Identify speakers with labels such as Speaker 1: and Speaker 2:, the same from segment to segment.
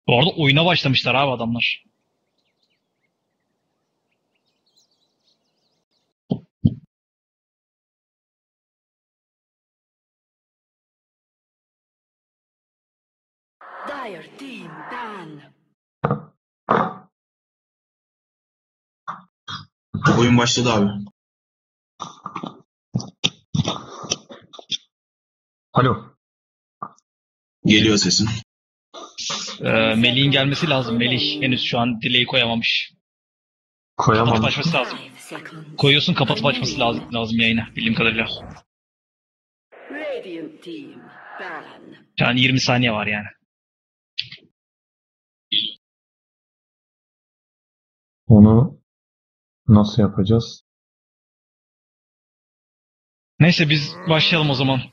Speaker 1: Bu arada oyuna başlamışlar abi adamlar.
Speaker 2: Dire team ban.
Speaker 3: Oyun başladı abi.
Speaker 4: Alo.
Speaker 3: Geliyor sesin.
Speaker 1: Melih'in gelmesi lazım. Melih henüz şu an delay'i koyamamış. Kapatıp
Speaker 4: Koyamadım.
Speaker 1: açması lazım.
Speaker 2: 5 seconds.
Speaker 1: Koyuyorsun kapatıp açması lazım yayına bildiğim kadarıyla.
Speaker 2: Radiant team ban.
Speaker 1: Şu an 20 saniye var yani.
Speaker 4: Onu nasıl yapacağız?
Speaker 1: Neyse biz başlayalım o zaman.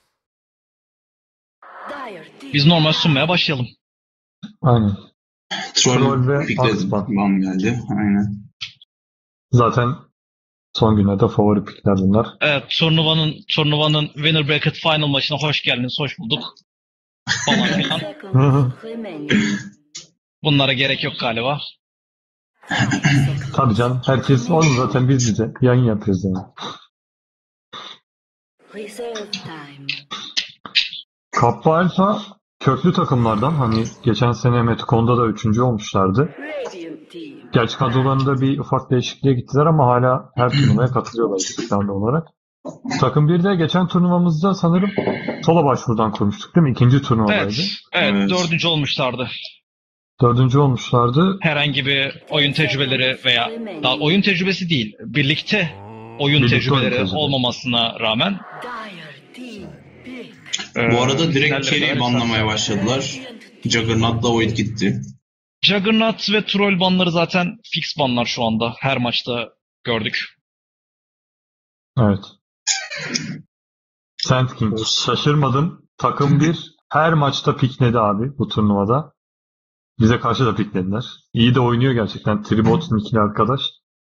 Speaker 2: Dire team
Speaker 1: Biz normal sunmaya başlayalım.
Speaker 4: Aynen.
Speaker 3: Troll
Speaker 4: ve
Speaker 3: pikledi.
Speaker 4: Axpan.
Speaker 3: Ban geldi. Aynen.
Speaker 4: Zaten son günlerde favori pikler bunlar.
Speaker 1: Evet, turnuvanın winner bracket final maçına hoş geldiniz, hoş bulduk. Falan filan.
Speaker 2: seconds remaining.
Speaker 1: Bunlara gerek yok galiba.
Speaker 2: 5 seconds.
Speaker 4: Tabii canım. Herkes oğlum zaten biz bize yayın yapıyoruz yani.
Speaker 2: Reserve time.
Speaker 4: Kappa Alpha köklü takımlardan, hani geçen sene Metcon'da da 3. olmuşlardı.
Speaker 2: Radiant team.
Speaker 4: Gerçi kadrolarında bir ufak değişikliğe gittiler ama hala her turnuvaya katılıyorlar istikrarlı olarak. Takım 1'de geçen turnuvamızda sanırım sola başvurudan kurmuştuk değil mi? İkinci turnuvadaydı.
Speaker 1: Evet,
Speaker 3: Evet.
Speaker 1: dördüncü olmuşlardı.
Speaker 4: 4. olmuşlardı.
Speaker 1: Herhangi bir oyun tecrübeleri veya daha oyun tecrübesi değil, birlikte oyun
Speaker 4: Birlikte
Speaker 1: tecrübeleri
Speaker 4: oyun tecrübesi.
Speaker 1: olmamasına rağmen
Speaker 2: Dire team pick.
Speaker 3: Bu arada direkt
Speaker 1: finallere
Speaker 3: Carry'i
Speaker 1: kadar
Speaker 3: banlamaya
Speaker 1: efsane.
Speaker 3: başladılar. Juggernaut'la Void gitti.
Speaker 1: Juggernaut ve Troll banları zaten fix banlar şu anda. Her maçta gördük.
Speaker 4: Evet. Sand King. Şaşırmadım. Takım 1 her maçta pikledi abi bu turnuvada. Bize karşı da piklediler. İyi de oynuyor gerçekten. Tribot nikli arkadaş.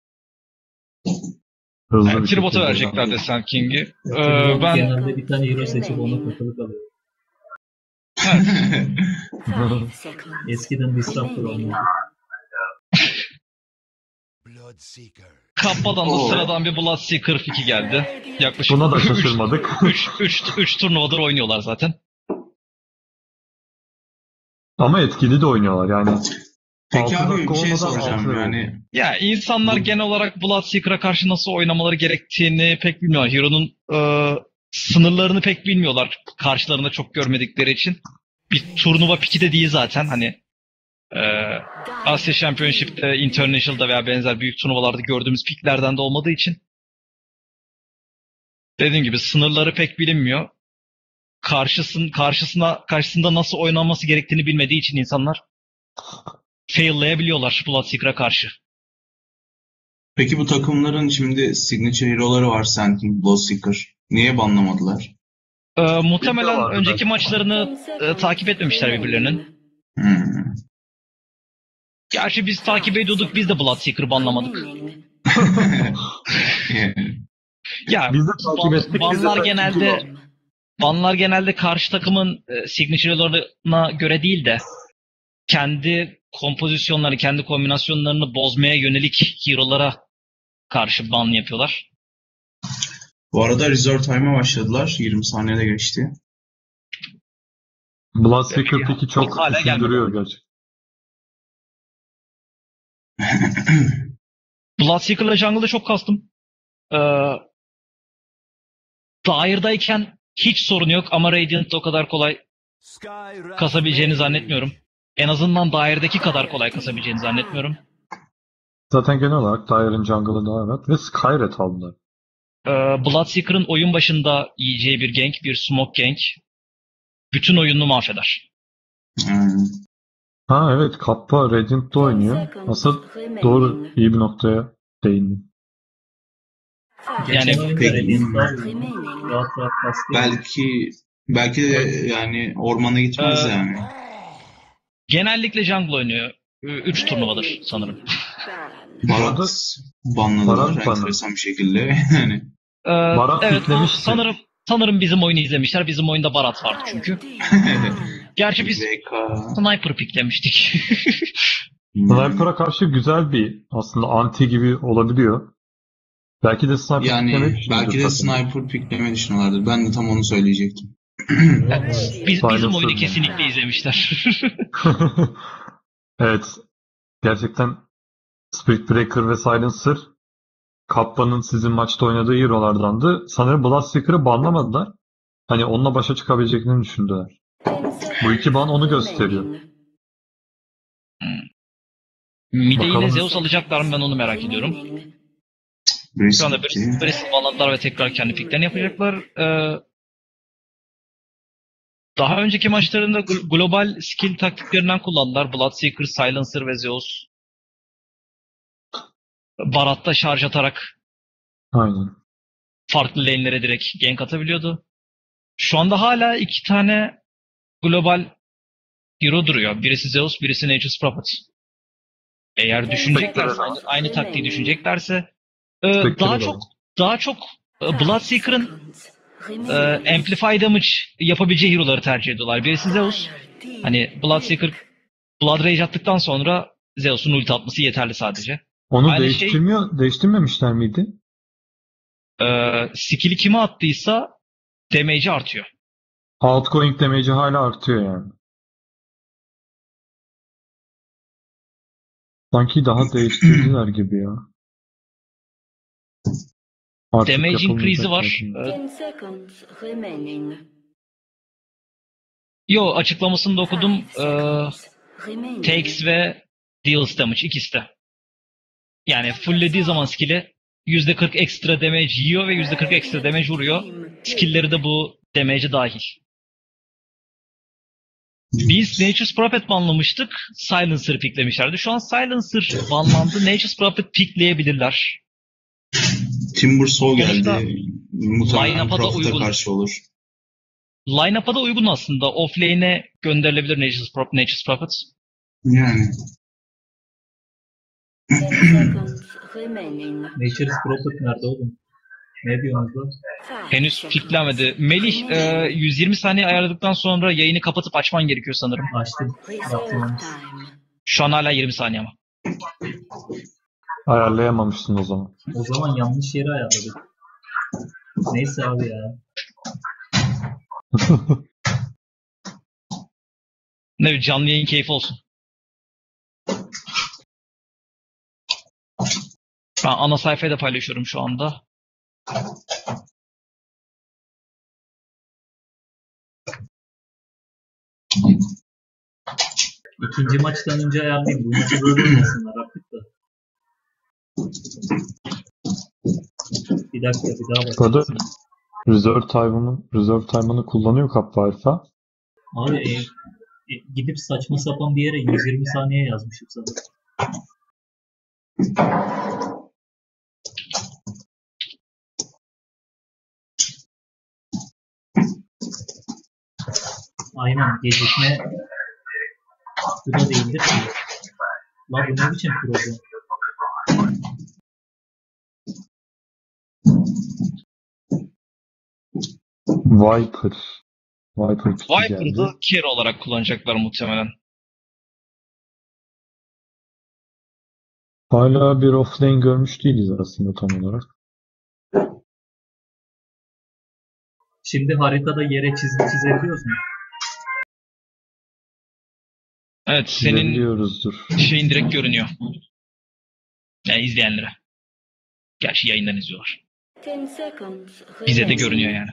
Speaker 4: Hızlı
Speaker 1: Yani
Speaker 4: bir
Speaker 1: Tribot'a
Speaker 4: şekilde.
Speaker 1: verecekler Descent King'i.
Speaker 5: Tribot
Speaker 1: Ben
Speaker 5: genelde bir tane hero seçip ona takılı kalıyor.
Speaker 2: 5 seconds.
Speaker 5: Eskiden Disruptor olmuyordu.
Speaker 6: Bloodseeker.
Speaker 1: Kappa'dan da
Speaker 3: Oo.
Speaker 1: sıradan bir Bloodseeker 2 geldi. Yaklaşık
Speaker 4: Buna da şaşırmadık.
Speaker 1: 3 turnuvadır oynuyorlar zaten.
Speaker 4: Ama etkili de oynuyorlar yani.
Speaker 3: Peki
Speaker 4: 6
Speaker 3: abi
Speaker 4: dakika
Speaker 3: bir şey
Speaker 4: olmadan
Speaker 3: soracağım
Speaker 4: 6
Speaker 3: yani.
Speaker 1: Ya insanlar genel olarak Bloodseeker'a karşı nasıl oynamaları gerektiğini pek bilmiyorlar. Hero'nun sınırlarını pek bilmiyorlar. Karşılarında çok görmedikleri için. Bir turnuva piki de değil zaten. Hani e, Asya Championship'te, International'da veya benzer büyük turnuvalarda gördüğümüz piklerden de olmadığı için dediğim gibi sınırları pek bilinmiyor. Karşısında nasıl oynanması gerektiğini bilmediği için insanlar fail'layabiliyorlar Bloodseeker'a karşı.
Speaker 3: Peki bu takımların şimdi signature hero'ları var, Sentinel, Bloodseeker. Niye banlamadılar?
Speaker 1: Muhtemelen
Speaker 4: Bilmiyorlardı
Speaker 1: önceki
Speaker 4: belki.
Speaker 1: maçlarını takip etmemişler birbirlerinin.
Speaker 3: Hmm.
Speaker 1: Gerçi biz takip ediyorduk, biz de Bloodseeker'ı banlamadık. Ya
Speaker 4: Biz de takip ettik.
Speaker 1: banlar genelde karşı takımın signature'larına göre değil de kendi kompozisyonları, kendi kombinasyonlarını bozmaya yönelik hero'lara karşı ban yapıyorlar.
Speaker 3: Bu arada Resort Time'a başladılar. 20 saniyede geçti.
Speaker 4: Bloodseeker peki çok
Speaker 1: Hala
Speaker 4: düşündürüyor gerçekten.
Speaker 1: Bloodseeker'la jungle'da çok kastım. Dire'dayken hiç sorun yok ama Radiant'da o kadar kolay kasabileceğini zannetmiyorum. En azından Dire'daki kadar kolay kasabileceğini zannetmiyorum.
Speaker 4: Zaten genel olarak Dire'ın jungle'ı daha rahat ve Skyret aldılar.
Speaker 1: Bloodseeker'ın oyun başında yiyeceği bir gank, bir smoke gank bütün oyununu mahveder.
Speaker 3: Hmm.
Speaker 4: Ha evet, Kappa Radiant'da oynuyor. Aslında doğru, iyi bir noktaya değindin.
Speaker 1: Yani
Speaker 5: Geçen oyunda
Speaker 3: peki-
Speaker 5: Radiant daha iyi. Rahat rahat kastı.
Speaker 3: Belki de yani ormana gitmez
Speaker 1: Ee,
Speaker 3: yani.
Speaker 1: genellikle jungle oynuyor. 3 turnuvadır sanırım.
Speaker 3: Barat banladılar
Speaker 4: Barat banladı.
Speaker 3: enteresan bir şekilde. Yani.
Speaker 4: Barat
Speaker 1: Evet,
Speaker 4: piklemişti.
Speaker 1: sanırım bizim oyunu izlemişler. Bizim oyunda Barat vardı çünkü. Gerçi biz
Speaker 3: VK.
Speaker 1: sniper picklemiştik.
Speaker 4: Sniper'a karşı güzel bir aslında anti gibi olabiliyor. Belki de sniper
Speaker 3: Yani
Speaker 4: piklemeyi düşünüyordur
Speaker 3: belki de
Speaker 4: takım.
Speaker 3: sniper pikleme düşünüyorlardır. Ben de tam onu söyleyecektim.
Speaker 1: Bizim oyunu
Speaker 4: Silencer.
Speaker 1: kesinlikle izlemişler.
Speaker 4: Evet. Gerçekten Spirit Breaker ve Silencer Kappa'nın sizin maçta oynadığı hero'lardandı. Sanırım Bloodseeker'ı banlamadılar. Hani onunla başa çıkabileceklerini düşündüler. Bu iki ban onu gösteriyor.
Speaker 1: Mide yine
Speaker 4: Bakalım.
Speaker 1: Zeus alacaklar mı, ben onu merak ediyorum.
Speaker 3: Risk
Speaker 1: Şu anda
Speaker 3: gitti.
Speaker 1: Bristol banladılar ve tekrar kendi picklerini yapacaklar. Daha önceki maçlarında global skill taktiklerinden kullandılar. Bloodseeker, Silencer ve Zeus. Barat'ta şarj atarak
Speaker 4: Aynen.
Speaker 1: farklı lane'lere direkt gank atabiliyordu. Şu anda hala iki tane global hero duruyor. Birisi Zeus, birisi Nature's Prophet. Eğer düşüneceklerse, aynı taktiği düşüneceklerse
Speaker 4: Spectre
Speaker 1: daha çok Bloodseeker'ın Amplify Damage yapabileceği hero'ları tercih ediyorlar. Birisi Zeus. Hani Bloodseeker Blood Rage attıktan sonra Zeus'un ulti atması yeterli sadece.
Speaker 4: Onu
Speaker 1: Aynı
Speaker 4: değiştirmemişler miydi?
Speaker 1: Skill'i kime attıysa damage'i artıyor.
Speaker 4: Outgoing damage'i hala artıyor yani. Sanki daha değiştirdiler gibi ya. Artık
Speaker 1: Damage
Speaker 4: yapılmayacak
Speaker 1: increase'i var.
Speaker 4: zaten.
Speaker 2: 10 seconds remaining.
Speaker 1: Yo, açıklamasını da okudum.
Speaker 2: 5 seconds remaining.
Speaker 1: Takes ve deals damage ikisi de. Yani fulllediği zaman skill'i %40 ekstra damage yiyor ve %40 ekstra damage vuruyor. Skill'leri de bu damage'e dahil. Biz Nature's Prophet banlamıştık. Silencer picklemişlerdi. Şu an Silencer banlandı. Nature's Prophet pickleyebilirler.
Speaker 3: Timber Soul
Speaker 1: Sonuçta
Speaker 3: geldi. Muhtemelen
Speaker 1: line-up'a da
Speaker 3: Prophet'a
Speaker 1: uygun.
Speaker 3: karşı olur.
Speaker 1: Line-up'a da uygun aslında. Offlane'e gönderilebilir Nature's Prophet.
Speaker 3: Yani.
Speaker 2: 10 seconds remaining.
Speaker 5: Nature's Prophet nerede oğlum? Ne diyorsunuz lan?
Speaker 2: 5
Speaker 1: Henüz
Speaker 2: seconds.
Speaker 1: picklenmedi. Melih 120 saniye ayarladıktan sonra yayını kapatıp açman gerekiyor sanırım.
Speaker 5: Açtım.
Speaker 2: Reserve
Speaker 5: Baktım.
Speaker 2: time.
Speaker 1: Şu an hala 20 saniye ama.
Speaker 4: Ayarlayamamışsın o zaman.
Speaker 5: O zaman yanlış yere ayarladık. Neyse abi ya.
Speaker 1: Ne bir canlı yayın keyfi olsun. Ben ana sayfayı da paylaşıyorum şu anda.
Speaker 5: İkinci maçtan önce ayarlayayım. Bu maçı böyle olmasınlar artık da. Bir dakika bir daha bak.
Speaker 4: Burada reserve time'ını kullanıyor Kappa Alpha.
Speaker 5: Abi gidip saçma sapan bir yere 120 saniye yazmışım sana. Aynen gecikme bu da değildir ki. La bu ne biçim program?
Speaker 4: Viper. Viper piki geldi.
Speaker 1: Viper'ı carry olarak kullanacaklar muhtemelen.
Speaker 4: Hala bir offlane görmüş değiliz aslında tam olarak.
Speaker 5: Şimdi haritada yere çizgi çizebiliyoruz mu?
Speaker 1: Evet, senin
Speaker 4: Biliyoruzdur.
Speaker 1: şeyin direkt görünüyor. Yani izleyenlere. Gerçi yayından izliyorlar.
Speaker 2: 10 seconds
Speaker 1: Bize de
Speaker 2: remaining.
Speaker 1: görünüyor yani.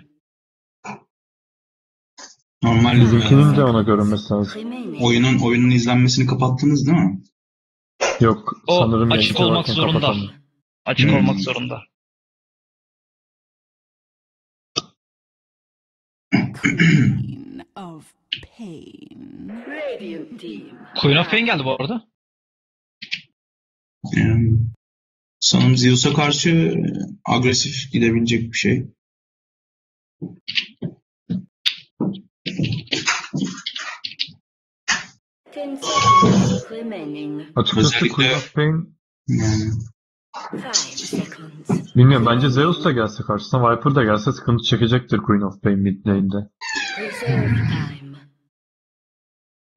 Speaker 3: Normal
Speaker 4: Bizimkinin de ona görünmesi lazım.
Speaker 2: Remaining.
Speaker 3: oyunun izlenmesini kapattınız değil mi?
Speaker 4: Yok
Speaker 1: O
Speaker 4: sanırım
Speaker 1: açık
Speaker 4: yayıncı
Speaker 1: olmak
Speaker 4: varken
Speaker 1: zorunda.
Speaker 4: kapatamıyor.
Speaker 1: Açık
Speaker 3: Hmm.
Speaker 1: olmak zorunda.
Speaker 7: Queen of Pain.
Speaker 2: Radiant team.
Speaker 1: Queen of Pain geldi bu arada.
Speaker 3: Sanırım Zeus'a karşı agresif gidebilecek bir şey.
Speaker 2: Ten seconds remaining.
Speaker 4: Açıkçası
Speaker 3: Özellikle-
Speaker 4: Queen of Pain
Speaker 3: Yani
Speaker 2: 5 seconds.
Speaker 4: bilmiyorum bence Zeus da gelse karşısına Viper da gelse sıkıntı çekecektir Queen of Pain mid lane'de.
Speaker 2: Reserve time.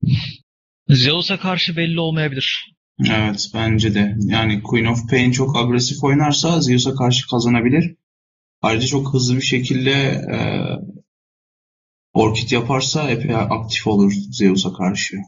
Speaker 1: Zeus'a karşı belli olmayabilir.
Speaker 3: Evet, bence de. Yani Queen of Pain çok agresif oynarsa Zeus'a karşı kazanabilir. Ayrıca çok hızlı bir şekilde Orchid yaparsa epey aktif olur Zeus'a karşı.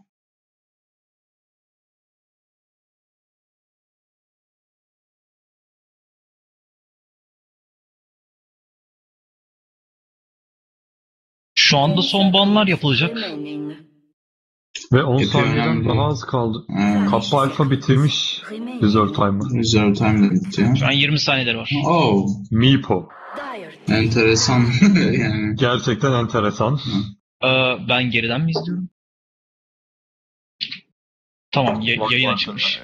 Speaker 1: Şu anda
Speaker 2: 10
Speaker 1: son banlar
Speaker 2: seconds
Speaker 1: yapılacak.
Speaker 2: remaining.
Speaker 4: Ve 10
Speaker 3: Epey
Speaker 4: saniyeden
Speaker 3: önemli.
Speaker 4: daha az kaldı.
Speaker 3: Evet.
Speaker 4: Kappa Alfa bitirmiş Reserve Time'ı.
Speaker 3: Reserve time de bitti.
Speaker 1: Şu an 20 saniyeleri var.
Speaker 3: Oh,
Speaker 4: Meepo.
Speaker 2: Dire
Speaker 3: enteresan. Yani.
Speaker 4: Gerçekten enteresan.
Speaker 1: Ben geriden mi izliyorum? Tamam,
Speaker 4: Bak,
Speaker 1: yayın
Speaker 4: bak.
Speaker 1: açılmış.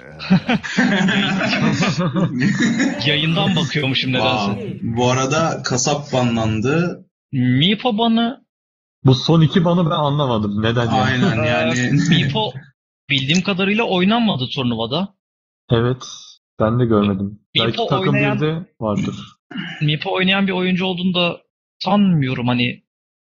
Speaker 1: Yayından bakıyormuşum nedense.
Speaker 3: Bu arada kasap banlandı.
Speaker 1: Meepo banı,
Speaker 4: Bu son 2 banı ben anlamadım. Neden yani?
Speaker 3: Aynen yani.
Speaker 1: Meepo bildiğim kadarıyla oynanmadı turnuvada.
Speaker 4: Evet. Ben de görmedim. Belki
Speaker 1: Meepo
Speaker 4: takım
Speaker 1: oynayan-
Speaker 4: 1'de vardır.
Speaker 1: Meepo oynayan bir oyuncu olduğunu da sanmıyorum hani.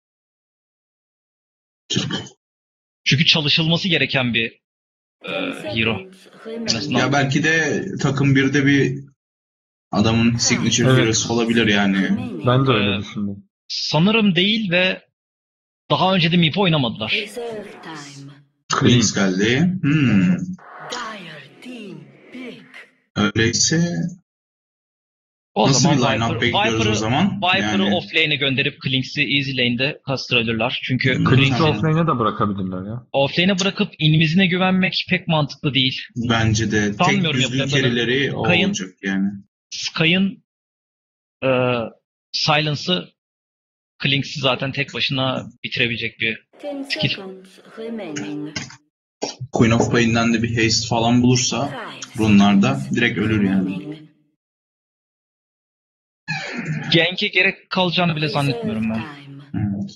Speaker 1: Çünkü çalışılması gereken bir
Speaker 2: 10
Speaker 1: hero.
Speaker 2: seconds remaining.
Speaker 3: Ya belki de takım 1'de bir adamın signature
Speaker 4: Evet.
Speaker 3: hero'su olabilir yani.
Speaker 4: Ben de öyle
Speaker 1: Ee,
Speaker 4: düşündüm.
Speaker 1: Sanırım değil ve daha önce de Meepo oynamadılar.
Speaker 2: Reserve time.
Speaker 3: Queens geldi.
Speaker 2: Dire team pick.
Speaker 3: Öyleyse
Speaker 1: O
Speaker 3: nasıl bir
Speaker 1: zaman
Speaker 3: line-up bekliyoruz o zaman?
Speaker 1: Viper'ı
Speaker 3: Yani
Speaker 1: offlane'e gönderip Klinx'i easy lane'de kastırabilirler. Çünkü
Speaker 3: Klinx'i
Speaker 4: Klinx'i
Speaker 1: Klinx'i
Speaker 4: offlane'e de bırakabilirler ya.
Speaker 1: offlane'e bırakıp invisine güvenmek pek mantıklı değil.
Speaker 3: bence de tek
Speaker 1: Sanmıyorum
Speaker 3: düzgün
Speaker 1: yapacaklarını.
Speaker 3: carry'leri o
Speaker 1: Kayın-
Speaker 3: olacak yani.
Speaker 1: Sky'ın Silence'ı Klinx'i zaten tek başına bitirebilecek bir
Speaker 2: 10
Speaker 1: Fikir.
Speaker 2: seconds remaining.
Speaker 3: Queen of Pain'den de bir haste falan bulursa
Speaker 2: 5
Speaker 3: runlarda direkt ölür yani.
Speaker 2: remaining.
Speaker 1: Gank'e gerek kalacağını bile
Speaker 2: Reserve
Speaker 1: zannetmiyorum ben.
Speaker 2: time.
Speaker 3: Evet.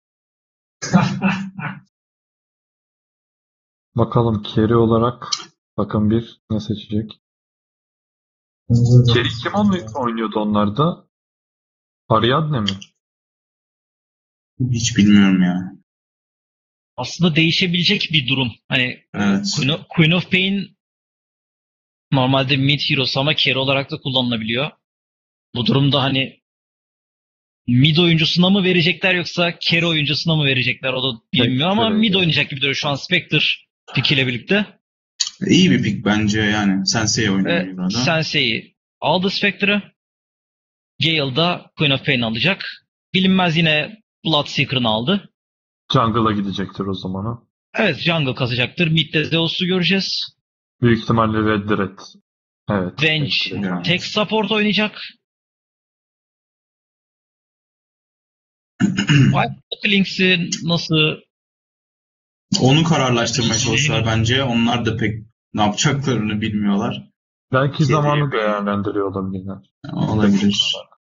Speaker 4: Bakalım carry olarak takım 1 ne seçecek? Carry kim oynuyordu onlarda? Ariadne mi?
Speaker 3: Hiç bilmiyorum ya.
Speaker 1: Aslında değişebilecek bir durum. Hani
Speaker 3: Evet.
Speaker 1: Queen of Pain normalde mid hero'su ama carry olarak da kullanılabiliyor. Bu durumda hani mid oyuncusuna mı verecekler yoksa carry oyuncusuna mı verecekler o da bilmiyor ama
Speaker 4: carry,
Speaker 1: mid
Speaker 4: evet.
Speaker 1: oynayacak gibi duruyor şu an Spectre pick ile birlikte.
Speaker 3: İyi bir pick bence yani. Sensei oynuyor
Speaker 1: Ve
Speaker 3: burada.
Speaker 1: Sensei aldı Spectre'ı. Gale da Queen of Pain alacak. Bilinmez yine Bloodseeker'ını aldı.
Speaker 4: Jungle'a gidecektir o zaman o.
Speaker 1: Evet, jungle kazacaktır. Mid'de Zeus'u göreceğiz.
Speaker 4: Büyük ihtimalle Red Red. Evet.
Speaker 1: Venge
Speaker 3: Evet.
Speaker 1: tek support oynayacak. Klinx'i nasıl
Speaker 3: Onu kararlaştırmaya çalışıyorlar bence. Onlar da pek ne yapacaklarını bilmiyorlar.
Speaker 4: Belki
Speaker 3: Carry
Speaker 4: zamanı
Speaker 3: yapayım.
Speaker 4: değerlendiriyor olabilirler.
Speaker 3: Olabilir.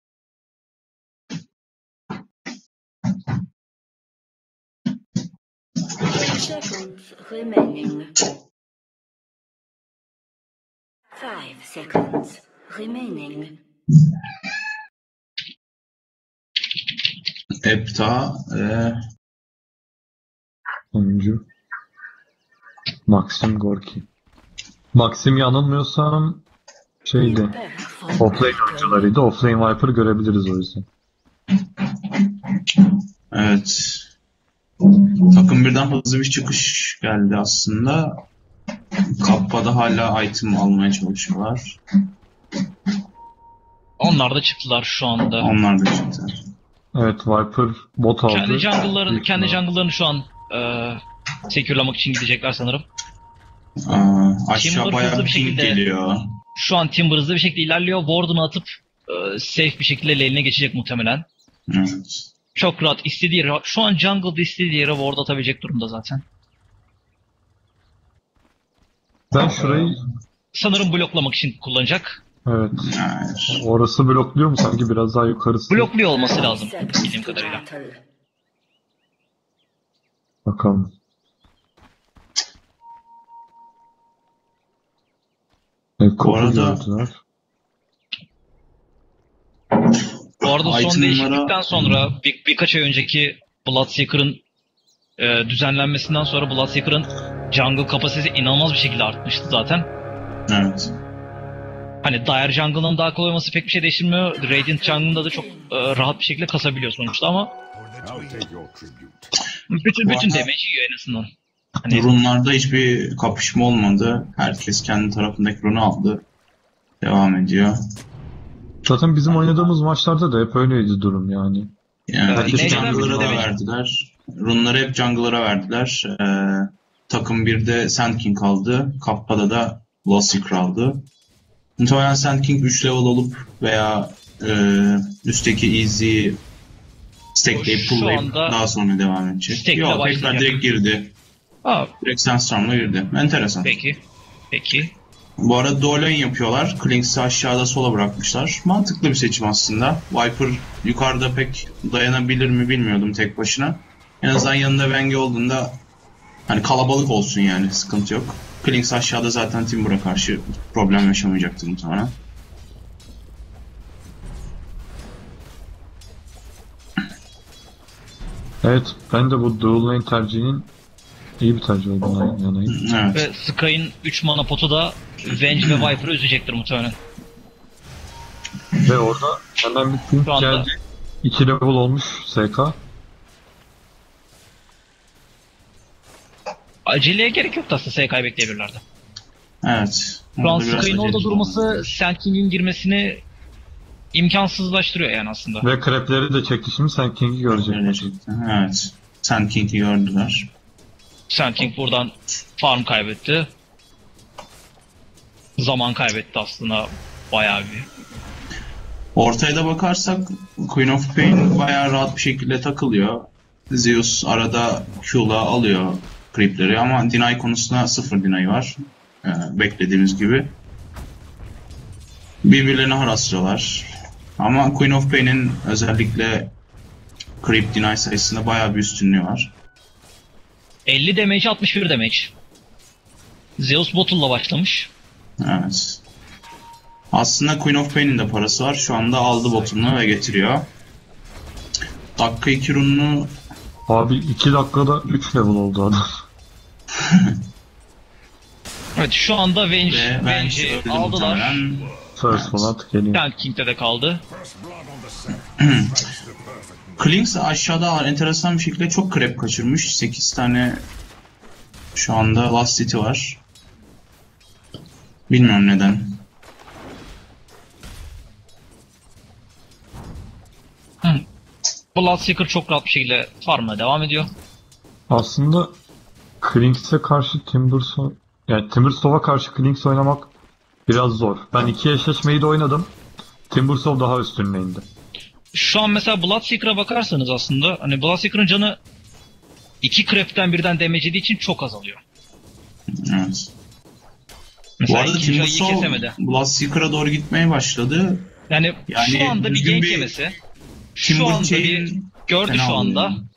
Speaker 2: Seconds remaining. 5 seconds remaining.
Speaker 3: Epta
Speaker 4: Oyuncu. Maxim Gorki. Maxim yanılmıyorsam şeydi.
Speaker 2: Prepare for
Speaker 4: Offlane oyuncularıydı. Offlane Viper görebiliriz o yüzden.
Speaker 3: evet. Takım birden hızlı bir çıkış geldi aslında. Kappa'da hala item almaya çalışıyorlar.
Speaker 1: onlar da çıktılar şu anda.
Speaker 3: Onlar da çıktı.
Speaker 4: Evet, Viper bot aldı.
Speaker 1: Kendi jungle'larını
Speaker 4: Büyük
Speaker 1: kendi
Speaker 4: ihtimal.
Speaker 1: jungle'larını şu an secure'lamak için gidecekler sanırım.
Speaker 3: Aşağı
Speaker 1: Timber
Speaker 3: bayağı
Speaker 1: hızlı bir
Speaker 3: ping
Speaker 1: şekilde-
Speaker 3: geliyor.
Speaker 1: Şu an Timber hızlı bir şekilde ilerliyor. Warden'ı atıp safe bir şekilde lane'e geçecek muhtemelen.
Speaker 3: Evet.
Speaker 1: Çok rahat istediği yere, şu an jungle'da istediği yere ward atabilecek durumda zaten.
Speaker 4: Ben şurayı
Speaker 1: Sanırım bloklamak için kullanacak.
Speaker 4: evet.
Speaker 3: Hayır.
Speaker 4: Orası blokluyor mu? Sanki biraz daha yukarısı.
Speaker 1: Blokluyor olması
Speaker 2: 5
Speaker 1: lazım
Speaker 2: seconds
Speaker 1: bildiğim
Speaker 2: to
Speaker 1: kadarıyla.
Speaker 2: battle.
Speaker 4: Bakalım. Evet,
Speaker 3: Bu arada-
Speaker 4: gördüler.
Speaker 1: Bu arada son
Speaker 3: Itemlara-
Speaker 1: değişiklikten sonra birkaç ay önceki Bloodseeker'ın düzenlenmesinden sonra Bloodseeker'ın jungle kapasitesi inanılmaz bir şekilde artmıştı zaten.
Speaker 3: Evet.
Speaker 1: Hani Dire Jungle'ın daha kolay olması pek bir şey değiştirmiyor. Radiant Jungle'da da çok rahat bir şekilde kasabiliyor sonuçta ama bütün
Speaker 3: Bu arada-
Speaker 1: damage yiyor en azından. Hani
Speaker 3: Runlarda hiçbir kapışma olmadı. Herkes kendi tarafındaki runu aldı. Devam ediyor.
Speaker 4: Zaten bizim oynadığımız maçlarda da hep öyleydi durum yani.
Speaker 3: Yani
Speaker 1: Evet,
Speaker 3: iki
Speaker 1: neyden
Speaker 3: jungler'a da
Speaker 1: demek?
Speaker 3: verdiler. Runları hep jungler'a verdiler. Takım 1'de Sand King aldı. Kappa'da da Bloodseeker aldı. Muhtemelen Sand King 3 level olup veya üstteki Easy stackleyip
Speaker 1: Şu
Speaker 3: pulllayıp
Speaker 1: anda
Speaker 3: daha sonra devam edecek.
Speaker 1: stack'le
Speaker 3: Yok, tekrar
Speaker 1: başlayacak.
Speaker 3: direkt girdi.
Speaker 1: Aa,
Speaker 3: Direkt Sandstorm'la girdi. Enteresan.
Speaker 1: peki.
Speaker 3: Bu arada dual lane yapıyorlar. Klings'i aşağıda sola bırakmışlar. Mantıklı bir seçim aslında. Viper yukarıda pek dayanabilir mi bilmiyordum tek başına. En azından yanında Venge olduğunda hani kalabalık olsun yani, sıkıntı yok. Klings aşağıda zaten Timber'a karşı problem yaşamayacaktır muhtemelen.
Speaker 4: Evet, ben de bu dual lane tercihinin iyi bir tercih olduğuna yanayım.
Speaker 3: Evet.
Speaker 1: Ve Sky'ın 3 mana potu da Venge ve Viper'ı üzecektir muhtemelen.
Speaker 4: Ve orada hemen bir ping
Speaker 1: Şu anda-
Speaker 4: geldi. 2 level olmuş SK.
Speaker 1: Aceleye gerek yoktu aslında SK'yı bekleyebilirlerdi.
Speaker 3: Evet.
Speaker 1: Şu an
Speaker 3: Orada biraz
Speaker 1: Sky'ın orada
Speaker 3: acele
Speaker 1: durması
Speaker 3: oldu.
Speaker 1: Sand King'in girmesini imkansızlaştırıyor yani aslında.
Speaker 4: Ve krepleri de çekti, şimdi sen King'i görecekler.
Speaker 3: Gelecekti. Evet. Sand King'i gördüler.
Speaker 1: Sand King buradan farm kaybetti. Zaman kaybetti aslında bayağı bir.
Speaker 3: Ortaya da bakarsak Queen of Pain bayağı rahat bir şekilde takılıyor. Zeus arada Q'la alıyor creepleri ama deny konusunda sıfır deny var. Beklediğimiz gibi. Birbirlerini haraslıyorlar. Ama Queen of Pain'in özellikle creep deny sayısında bayağı bir üstünlüğü var.
Speaker 1: 50 damage 61 damage. Zeus Bottle'la başlamış.
Speaker 3: Evet. Aslında Queen of Pain'in de parası var. Şu anda aldı botunu ve getiriyor. Dakika 2 rununu
Speaker 4: Abi 2 dakikada 3 level oldu adam.
Speaker 1: Evet şu anda
Speaker 3: ve bence
Speaker 1: Venge'i
Speaker 3: öldü
Speaker 1: aldılar.
Speaker 3: muhtemelen.
Speaker 4: First blood geliyor.
Speaker 1: Sand King'de de kaldı.
Speaker 3: Klings aşağıda enteresan bir şekilde çok krep kaçırmış. 8 tane şu anda Last City var. Bilmiyorum neden.
Speaker 1: Bloodseeker çok rahat bir şekilde farm'a devam ediyor.
Speaker 4: Aslında Klings'e karşı yani Timbersaw karşı Klings oynamak biraz zor. Ben iki eşleşmeyi de oynadım. Timbersaw daha üstünleydi.
Speaker 1: Şu an mesela Bloodseeker'a bakarsanız aslında hani Bloodseeker'ın canı 2 crep'ten birden damage yediği için çok azalıyor.
Speaker 3: Evet. Bu
Speaker 1: Mesela
Speaker 3: arada
Speaker 1: ikinci ayıyı
Speaker 3: Timbersaw
Speaker 1: kesemedi.
Speaker 3: Bloodseeker'a doğru gitmeye başladı.
Speaker 1: Yani şu
Speaker 3: Yani
Speaker 1: anda bir
Speaker 3: düzgün
Speaker 1: gank
Speaker 3: bir
Speaker 1: yemesi. Şu
Speaker 3: Timber
Speaker 1: anda bir
Speaker 3: Chain
Speaker 1: gördü
Speaker 3: fena
Speaker 1: şu anda.
Speaker 3: oldu.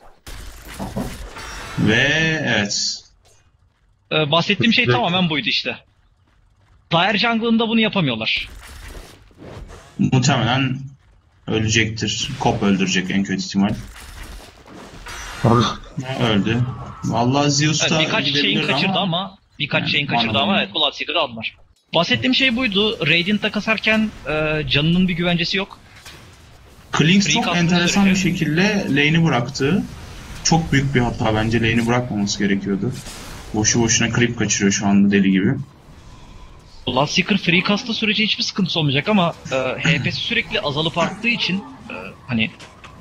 Speaker 3: Ve evet.
Speaker 1: Bahsettiğim şey
Speaker 4: Direkt-
Speaker 1: tamamen buydu işte. Dire Jungle'ında bunu yapamıyorlar.
Speaker 3: Muhtemelen ölecektir. Kop öldürecek en kötü ihtimal.
Speaker 4: Abi
Speaker 3: Öldü. Vallahi Zeus
Speaker 1: Evet,
Speaker 3: da
Speaker 1: birkaç şeyin
Speaker 3: gidebilir
Speaker 1: kaçırdı ama
Speaker 3: Yani,
Speaker 1: şeyin kaçırdı ama
Speaker 3: anladım.
Speaker 1: evet Bloodseeker'ı aldılar. Bahsettiğim şey buydu. Radiant'ta kasarken canının bir güvencesi yok.
Speaker 3: Klings
Speaker 1: Free
Speaker 3: çok
Speaker 1: cast'ın
Speaker 3: enteresan bir
Speaker 1: süreci.
Speaker 3: şekilde lane'i bıraktı. Çok büyük bir hata bence, lane'i bırakmaması gerekiyordu. Boşu boşuna creep kaçırıyor şu anda deli gibi.
Speaker 1: Bloodseeker free cast'ı sürece hiçbir sıkıntısı olmayacak ama HP'si sürekli azalıp arttığı için hani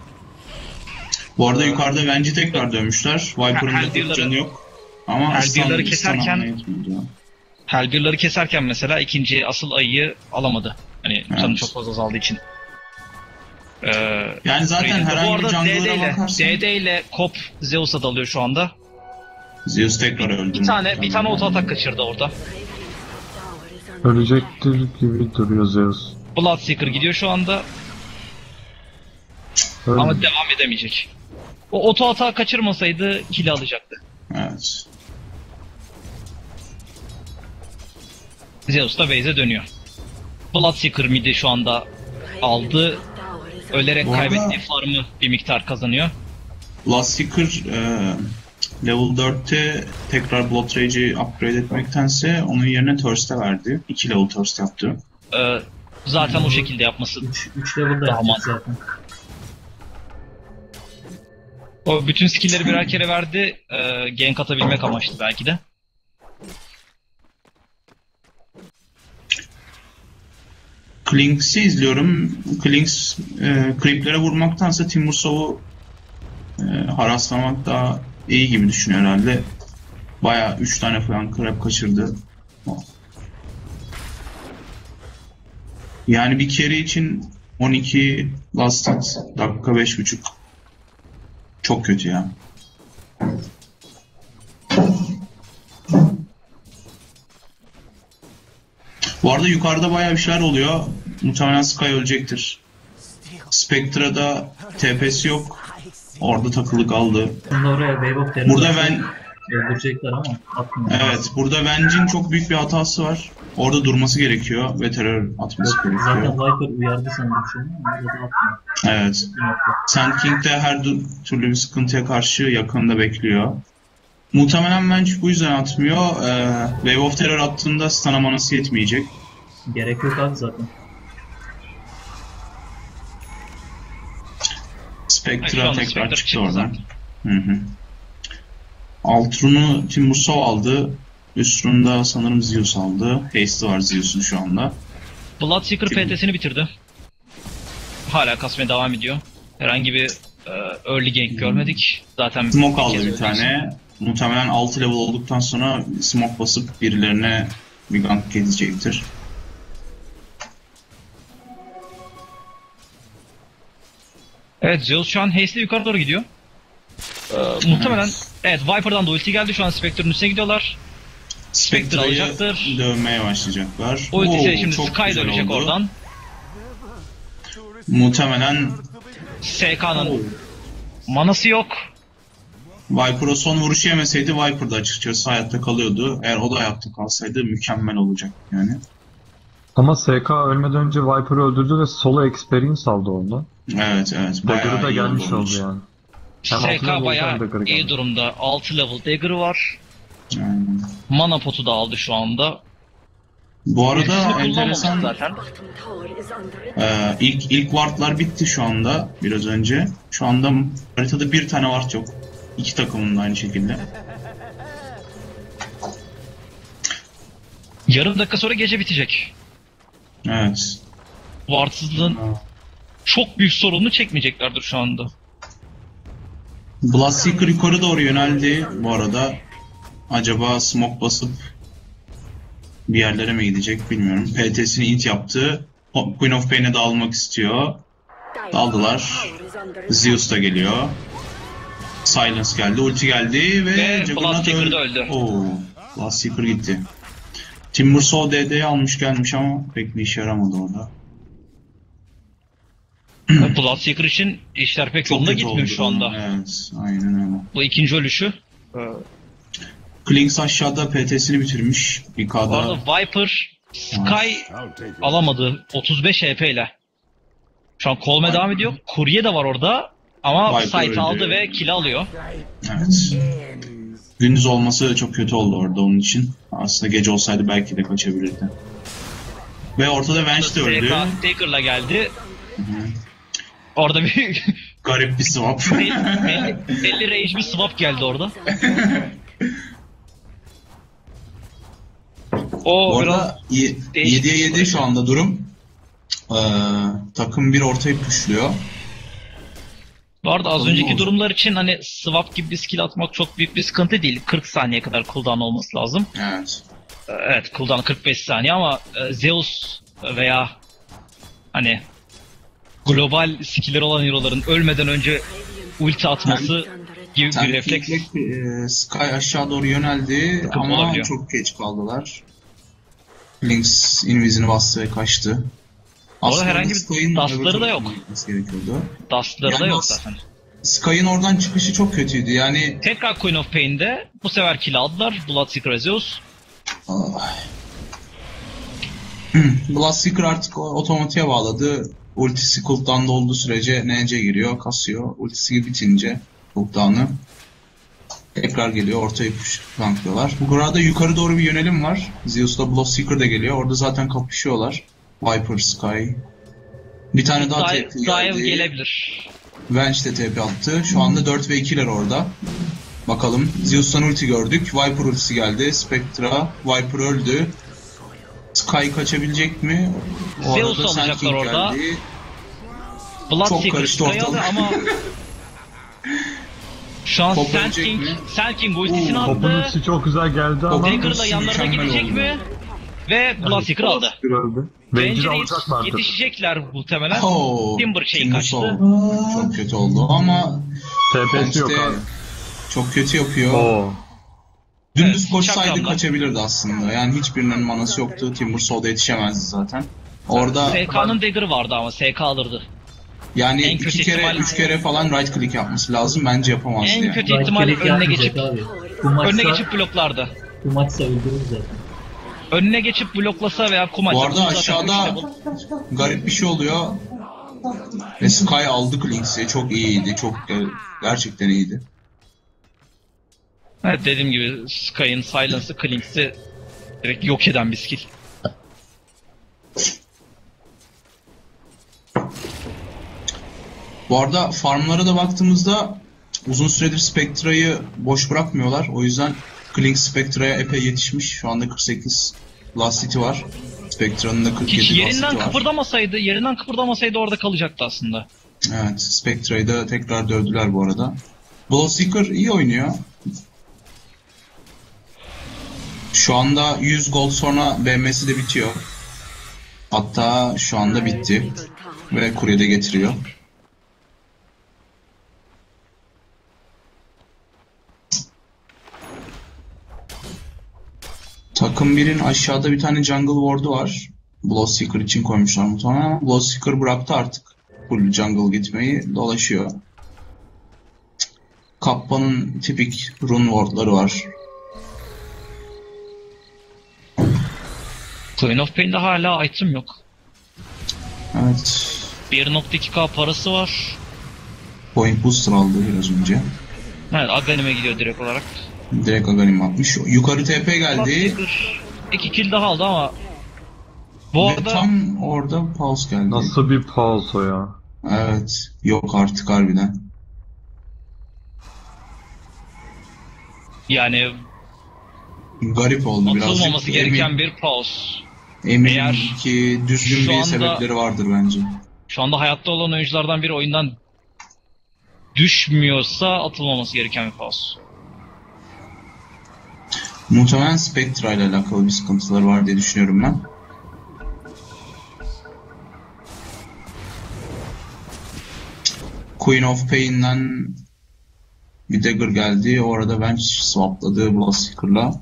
Speaker 3: Bu arada yukarıda Venge'i tekrar dönmüşler. Viper'ın da
Speaker 1: Hellbear'ları-
Speaker 3: tek canı yok. Ama
Speaker 1: Hellbear'ları
Speaker 3: stun
Speaker 1: keserken-
Speaker 3: almaya yetmedi.
Speaker 1: Hellbear'ları keserken mesela ikinci asıl ayıyı alamadı. Hani canı
Speaker 3: Evet.
Speaker 1: çok fazla azaldığı için.
Speaker 3: Yani zaten
Speaker 1: Radiant'ta bu
Speaker 3: herhangi bir
Speaker 1: arada
Speaker 3: jungler'a bakarsan
Speaker 1: DD ile Kop Zeus'a dalıyor şu anda.
Speaker 3: Zeus tekrar öldü.
Speaker 1: Bir tane auto atak kaçırdı orada.
Speaker 4: ölecektir gibi duruyor Zeus.
Speaker 1: Bloodseeker gidiyor şu anda
Speaker 4: Öyle.
Speaker 1: ama devam edemeyecek. O auto atağı kaçırmasaydı kill alacaktı.
Speaker 3: Evet.
Speaker 1: Zeus da base'e dönüyor. Bloodseeker midi şu anda aldı. Ölerek
Speaker 3: Bu arada-
Speaker 1: kaybettiği farmı bir miktar kazanıyor.
Speaker 3: Last Seeker Level 4'te tekrar Blood Rage'i upgrade etmektense onun yerine Thirst'e verdi. 2 level Thirst yaptı.
Speaker 1: Zaten o şekilde yapması
Speaker 5: 3 level'da
Speaker 1: Daha
Speaker 5: yapacak zaten.
Speaker 1: o bütün skill'leri birer kere verdi. Gank atabilmek amaçlı belki de.
Speaker 3: Klinks'i izliyorum. Klinks creep'lere vurmaktansa Timbursov'u haraslamak daha iyi gibi düşünüyor herhalde. Bayağı 3 tane falan crab kaçırdı. Yani bir carry için 12 last hit, dakika 5.5. Çok kötü ya. Bu arada yukarıda bayağı bir şeyler oluyor. Muhtemelen Sky ölecektir. Spectra'da TP'si yok. Orada takılı kaldı.
Speaker 5: Şimdi oraya Wave of Terror
Speaker 3: Burada ben
Speaker 5: öldürecekler ama atmıyor.
Speaker 3: evet burada Venge'in çok büyük bir hatası var. Orada durması gerekiyor ve terör atması
Speaker 5: Zaten
Speaker 3: gerekiyor.
Speaker 5: Viper uyardı sanırım şu an ama orada atmıyor.
Speaker 3: Evet.
Speaker 5: Bir nokta.
Speaker 3: Sand King de her türlü bir sıkıntıya karşı yakında bekliyor. Muhtemelen Venge bu yüzden atmıyor. Wave of Terror attığında stun manası yetmeyecek.
Speaker 5: Gerek yok abi zaten.
Speaker 1: Evet, şu
Speaker 3: Spectra
Speaker 1: anda
Speaker 3: tekrar
Speaker 1: Spectre
Speaker 3: çıktı
Speaker 1: çıktı
Speaker 3: oradan.
Speaker 1: zaten.
Speaker 3: Hı hı. Alt runu Timbursov aldı. Üst runda sanırım Zeus aldı. Haste'i var Zeus'un şu anda.
Speaker 1: Bloodseeker PT'sini bitirdi. Hala kasmaya devam ediyor. Herhangi bir early gank görmedik. Zaten
Speaker 3: Smoke aldı
Speaker 1: kez
Speaker 3: bir
Speaker 1: öldüyse.
Speaker 3: tane. Muhtemelen 6 level olduktan sonra smoke basıp birilerine bir gank gezecektir.
Speaker 1: Evet, Zeus şu an haste'le yukarı doğru gidiyor. Muhtemelen evet, Viper'dan da ulti geldi, şu an Spectre'ın üstüne gidiyorlar. Spectre
Speaker 3: Spectre'yi
Speaker 1: alacaktır.
Speaker 3: dövmeye başlayacaklar.
Speaker 1: Ultisi şimdi
Speaker 3: çok
Speaker 1: Sky
Speaker 3: güzel
Speaker 1: dönecek
Speaker 3: oldu.
Speaker 1: oradan.
Speaker 3: Muhtemelen
Speaker 1: SK'nın manası yok.
Speaker 3: Viper o son vuruşu yemeseydi Viper da açıkçası hayatta kalıyordu. Eğer o da hayatta kalsaydı mükemmel olacak yani.
Speaker 4: Ama SK ölmeden önce Viper'ı öldürdü ve solo experience aldı onda.
Speaker 3: Evet.
Speaker 4: Dagger'ı da
Speaker 3: iyi
Speaker 4: gelmiş
Speaker 3: onun
Speaker 4: oldu
Speaker 3: için.
Speaker 4: yani. Hem altı
Speaker 1: SK
Speaker 4: level
Speaker 1: bayağı
Speaker 4: hem Dagger'ı
Speaker 1: iyi
Speaker 4: geldi.
Speaker 1: durumda. 6 level dagger'ı var.
Speaker 3: Aynen.
Speaker 1: Mana potu da aldı şu anda.
Speaker 3: Bu arada
Speaker 1: Ultisini kullanmamış
Speaker 3: enteresan
Speaker 1: zaten.
Speaker 2: Bottom tower is under attack.
Speaker 3: ilk wardlar bitti şu anda biraz önce. Şu anda haritada bir tane ward yok. İki takımın da aynı şekilde.
Speaker 1: Yarım dakika sonra gece bitecek.
Speaker 3: Evet.
Speaker 1: Wardsızlığın çok büyük sorununu çekmeyeceklerdir şu anda.
Speaker 3: Bloodseeker yukarı doğru yöneldi bu arada. Acaba smoke basıp bir yerlere mi gidecek bilmiyorum. PT'sini int yaptı. Queen of Pain'e dağılmak istiyor. Daldılar.
Speaker 2: Tower is under attack.
Speaker 3: Zeus da geliyor. Silence geldi, ulti geldi ve Juggernaut
Speaker 1: Bloodseeker da öldü.
Speaker 3: Oo, Bloodseeker gitti. Timbursov DD'yi almış gelmiş ama pek bir işe yaramadı orada.
Speaker 1: Bloodseeker için işler pek yolunda
Speaker 3: kötü
Speaker 1: gitmiyor
Speaker 3: oldu.
Speaker 1: şu anda.
Speaker 3: Evet, aynen öyle.
Speaker 1: Bu ikinci ölüşü.
Speaker 3: Klinks aşağıda PT'sini bitirmiş.
Speaker 1: Bu
Speaker 3: 1K'da.
Speaker 1: arada Viper, Sky alamadı 35 HP ile. Şu an Colme devam ediyor. Kurye de var orada. Ama
Speaker 3: Viper
Speaker 1: site
Speaker 3: öldü.
Speaker 1: aldı ve kill alıyor.
Speaker 3: Evet. Gündüz olması çok kötü oldu orada onun için. Aslında gece olsaydı belki de kaçabilirdi. Ve ortada Venge de öldü.
Speaker 1: SK Dagger'la geldi. Orada bir
Speaker 3: Garip bir swap.
Speaker 1: 50 rage bir swap geldi orada. O
Speaker 3: Bu
Speaker 1: biraz
Speaker 3: arada
Speaker 1: değişik
Speaker 3: 7'ye
Speaker 1: bir
Speaker 3: 7
Speaker 1: skor.
Speaker 3: şu anda durum. Takım bir ortayı pushluyor.
Speaker 1: bu arada az
Speaker 3: Sorun
Speaker 1: önceki
Speaker 3: olacak.
Speaker 1: durumlar için hani swap gibi bir skill atmak çok büyük bir sıkıntı değil. 40 saniye kadar cooldown olması lazım.
Speaker 3: Evet.
Speaker 1: Evet, cooldown 45 saniye ama Zeus veya hani global skill'leri olan hero'ların ölmeden önce ulti atması gibi bir
Speaker 3: Tank
Speaker 1: refleks.
Speaker 3: King'le, Sky aşağı doğru yöneldi
Speaker 1: Sıkıntı
Speaker 3: ama
Speaker 1: olabiliyor.
Speaker 3: çok geç kaldılar. Lynx invisini bastı ve kaçtı. Aslında
Speaker 1: herhangi bir
Speaker 3: Sky'ın
Speaker 1: dustları
Speaker 3: öbür
Speaker 1: da
Speaker 3: tarafa
Speaker 1: yok.
Speaker 3: gitmesi gerekiyordu.
Speaker 1: Dust'ları da
Speaker 3: Yani
Speaker 1: yok
Speaker 3: as-
Speaker 1: zaten.
Speaker 3: Sky'ın oradan çıkışı çok kötüydü yani.
Speaker 1: Tekrar Queen of Pain'de bu sefer kill aldılar. Bloodseeker ve Zeus.
Speaker 3: Bloodseeker artık otomatiğe bağladı. Ultisi cooldown'da olduğu sürece NC giriyor, kasıyor. Ultisi bitince cooldown'ı Tekrar geliyor, ortaya flanklıyorlar. Bu arada yukarı doğru bir yönelim var. Zeus'la Bloodseeker de geliyor. Orada zaten kapışıyorlar. Viper, Sky. Bir tane daha TP
Speaker 1: Dive
Speaker 3: geldi.
Speaker 1: gelebilir.
Speaker 3: Venge de TP attı. Şu anda 4 ve 2'ler orada. Bakalım. Zeus'tan ulti gördük. Viper ultisi geldi. Spectra. Viper öldü. Sky kaçabilecek mi? O
Speaker 1: Zeus
Speaker 3: arada Sand
Speaker 1: alacaklar
Speaker 3: King
Speaker 1: orada.
Speaker 3: geldi.
Speaker 1: Bloodseeker
Speaker 3: karıştı
Speaker 1: dayalı
Speaker 3: ortalık.
Speaker 1: ama şu an
Speaker 3: Top
Speaker 1: Sand
Speaker 3: ölecek
Speaker 1: King,
Speaker 3: mi?
Speaker 1: Sand King ultisini
Speaker 4: Topun
Speaker 1: attı.
Speaker 4: içi çok güzel geldi ama
Speaker 1: Dagger'la yanlarına
Speaker 3: mükemmel
Speaker 1: gidecek
Speaker 3: oldu.
Speaker 1: mi? Ve Bloodseeker aldı.
Speaker 4: bir öldü. Venge'i
Speaker 1: Bence
Speaker 4: alacaklardı.
Speaker 1: yetişecekler muhtemelen.
Speaker 3: Oo,
Speaker 1: Timber şeyi
Speaker 3: Timber
Speaker 1: kaçtı.
Speaker 3: oldu. Çok kötü oldu ama
Speaker 4: TP'si yok
Speaker 3: işte
Speaker 4: abi.
Speaker 3: çok kötü yapıyor.
Speaker 4: Oo.
Speaker 3: Dümdüz
Speaker 1: Evet,
Speaker 3: koşsaydı
Speaker 1: şakamla.
Speaker 3: kaçabilirdi aslında. Yani hiçbirinin manası yoktu. Timbersaw yetişemezdi zaten. Orada
Speaker 1: SK'nın dagger'ı vardı ama SK alırdı.
Speaker 3: yani
Speaker 1: en
Speaker 3: 2
Speaker 1: kötü
Speaker 3: kere,
Speaker 1: ihtimal-
Speaker 3: 3 kere falan right click yapması lazım. Bence yapamazdı
Speaker 1: En
Speaker 3: yani.
Speaker 1: kötü ihtimal
Speaker 5: Right click
Speaker 1: önüne
Speaker 5: yapmayacak
Speaker 1: geçip
Speaker 5: abi. Bu maçsa,
Speaker 1: önüne geçip bloklardı.
Speaker 5: bu maçsa öldürür zaten.
Speaker 1: Önüne geçip bloklasa veya kumaçsa
Speaker 3: Bu arada
Speaker 1: zaten
Speaker 3: aşağıda
Speaker 1: üç level.
Speaker 3: garip bir şey oluyor. Ve Sky aldı Klings'i. Çok iyiydi. Çok gerçekten iyiydi.
Speaker 1: Evet, dediğim gibi Sky'ın Silence'ı, Klings'i direkt yok eden bir skill.
Speaker 3: Bu arada farmlara da baktığımızda uzun süredir Spectra'yı boş bırakmıyorlar. O yüzden Klings Spectra'ya epey yetişmiş. Şu anda 48 Last City var. Spectra'nın da 47
Speaker 1: Hiç
Speaker 3: Last
Speaker 1: yerinden
Speaker 3: City var.
Speaker 1: kıpırdamasaydı orada kalacaktı aslında.
Speaker 3: Evet, Spectra'yı da tekrar dövdüler bu arada. Bloodseeker iyi oynuyor. Şu anda 100 gold sonra BM'si de bitiyor. Hatta şu anda bitti. Ve kurye de getiriyor. Takım 1'in aşağıda bir tane jungle ward'u var. Bloodseeker için koymuşlar muhtemelen ama Bloodseeker bıraktı artık full jungle gitmeyi, dolaşıyor. Kappa'nın tipik rune ward'ları var.
Speaker 1: Queen of Pain'de hala item yok.
Speaker 3: Evet.
Speaker 1: 1.2k parası var.
Speaker 3: Point booster aldı biraz önce.
Speaker 1: Evet, Aghanim'e gidiyor direkt olarak.
Speaker 3: Direkt Aghanim atmış. Yukarı TP geldi.
Speaker 1: Bloodseeker 2 kill daha aldı ama bu
Speaker 3: Ve
Speaker 1: arada
Speaker 3: tam orada pause geldi.
Speaker 4: Nasıl bir pause o ya?
Speaker 3: Evet. Yok artık harbiden.
Speaker 1: yani
Speaker 3: Garip oldu birazcık.
Speaker 1: atılmaması gereken bir pause.
Speaker 3: Eminim
Speaker 1: Eğer
Speaker 3: ki düzgün
Speaker 1: şu
Speaker 3: bir
Speaker 1: anda-
Speaker 3: sebepleri vardır bence.
Speaker 1: Şu anda hayatta olan oyunculardan biri oyundan düşmüyorsa atılmaması gereken bir pause.
Speaker 3: Muhtemelen Spectra ile alakalı bir sıkıntıları var diye düşünüyorum ben. Queen of Pain'den bir dagger geldi. O arada Venge swapladı Bloodseeker'la.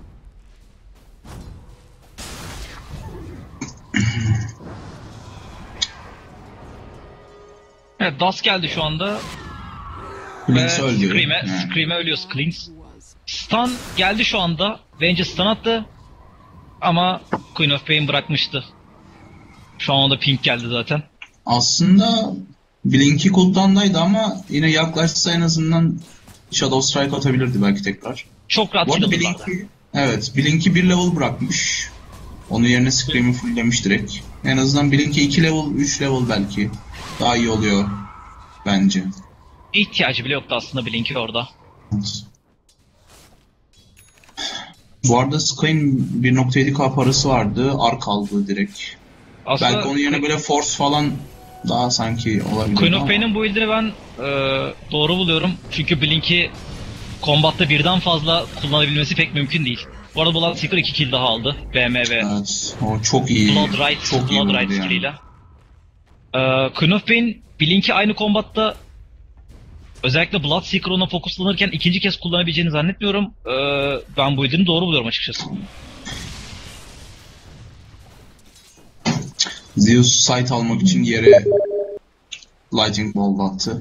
Speaker 1: Evet, Dust geldi şu anda.
Speaker 3: Klings öldü.
Speaker 1: Scream'e ölüyor Klings. Stun geldi şu anda. Venge'e stun attı. Ama Queen of Pain bırakmıştı. Şu an da pink geldi zaten.
Speaker 3: Aslında Blink'i cooldown'daydı ama yine yaklaşsa en azından Shadow Strike atabilirdi belki tekrar.
Speaker 1: Çok rahat
Speaker 3: Bu arada
Speaker 1: kill'ladılar.
Speaker 3: Blink'i 1 level bırakmış. Onun yerine Scream'i fulllemiş direkt. En azından Blink'i 2 level, 3 level belki. Daha iyi oluyor bence.
Speaker 1: İhtiyacı bile yoktu aslında Blink'i orada.
Speaker 3: Bu arada Sky'ın 1.7k parası vardı. Ark aldı direkt.
Speaker 1: Aslında
Speaker 3: Belki onun yerine böyle Force falan daha sanki olabilir.
Speaker 1: Queen of Pain'in bu build'ini ben doğru buluyorum. Çünkü Blink'i kombatta birden fazla kullanabilmesi pek mümkün değil. Bu arada Bloodseeker 2 kill daha aldı. BM ve
Speaker 3: Evet, o çok iyi.
Speaker 1: Blood Right
Speaker 3: vurdu
Speaker 1: skill'iyle. Queen of Pain Blink'i aynı kombatta özellikle Bloodseeker ona fokuslanırken ikinci kez kullanabileceğini zannetmiyorum. Ben bu build'ini doğru buluyorum açıkçası.
Speaker 3: Zeus site almak için yere Lightning Bolt attı.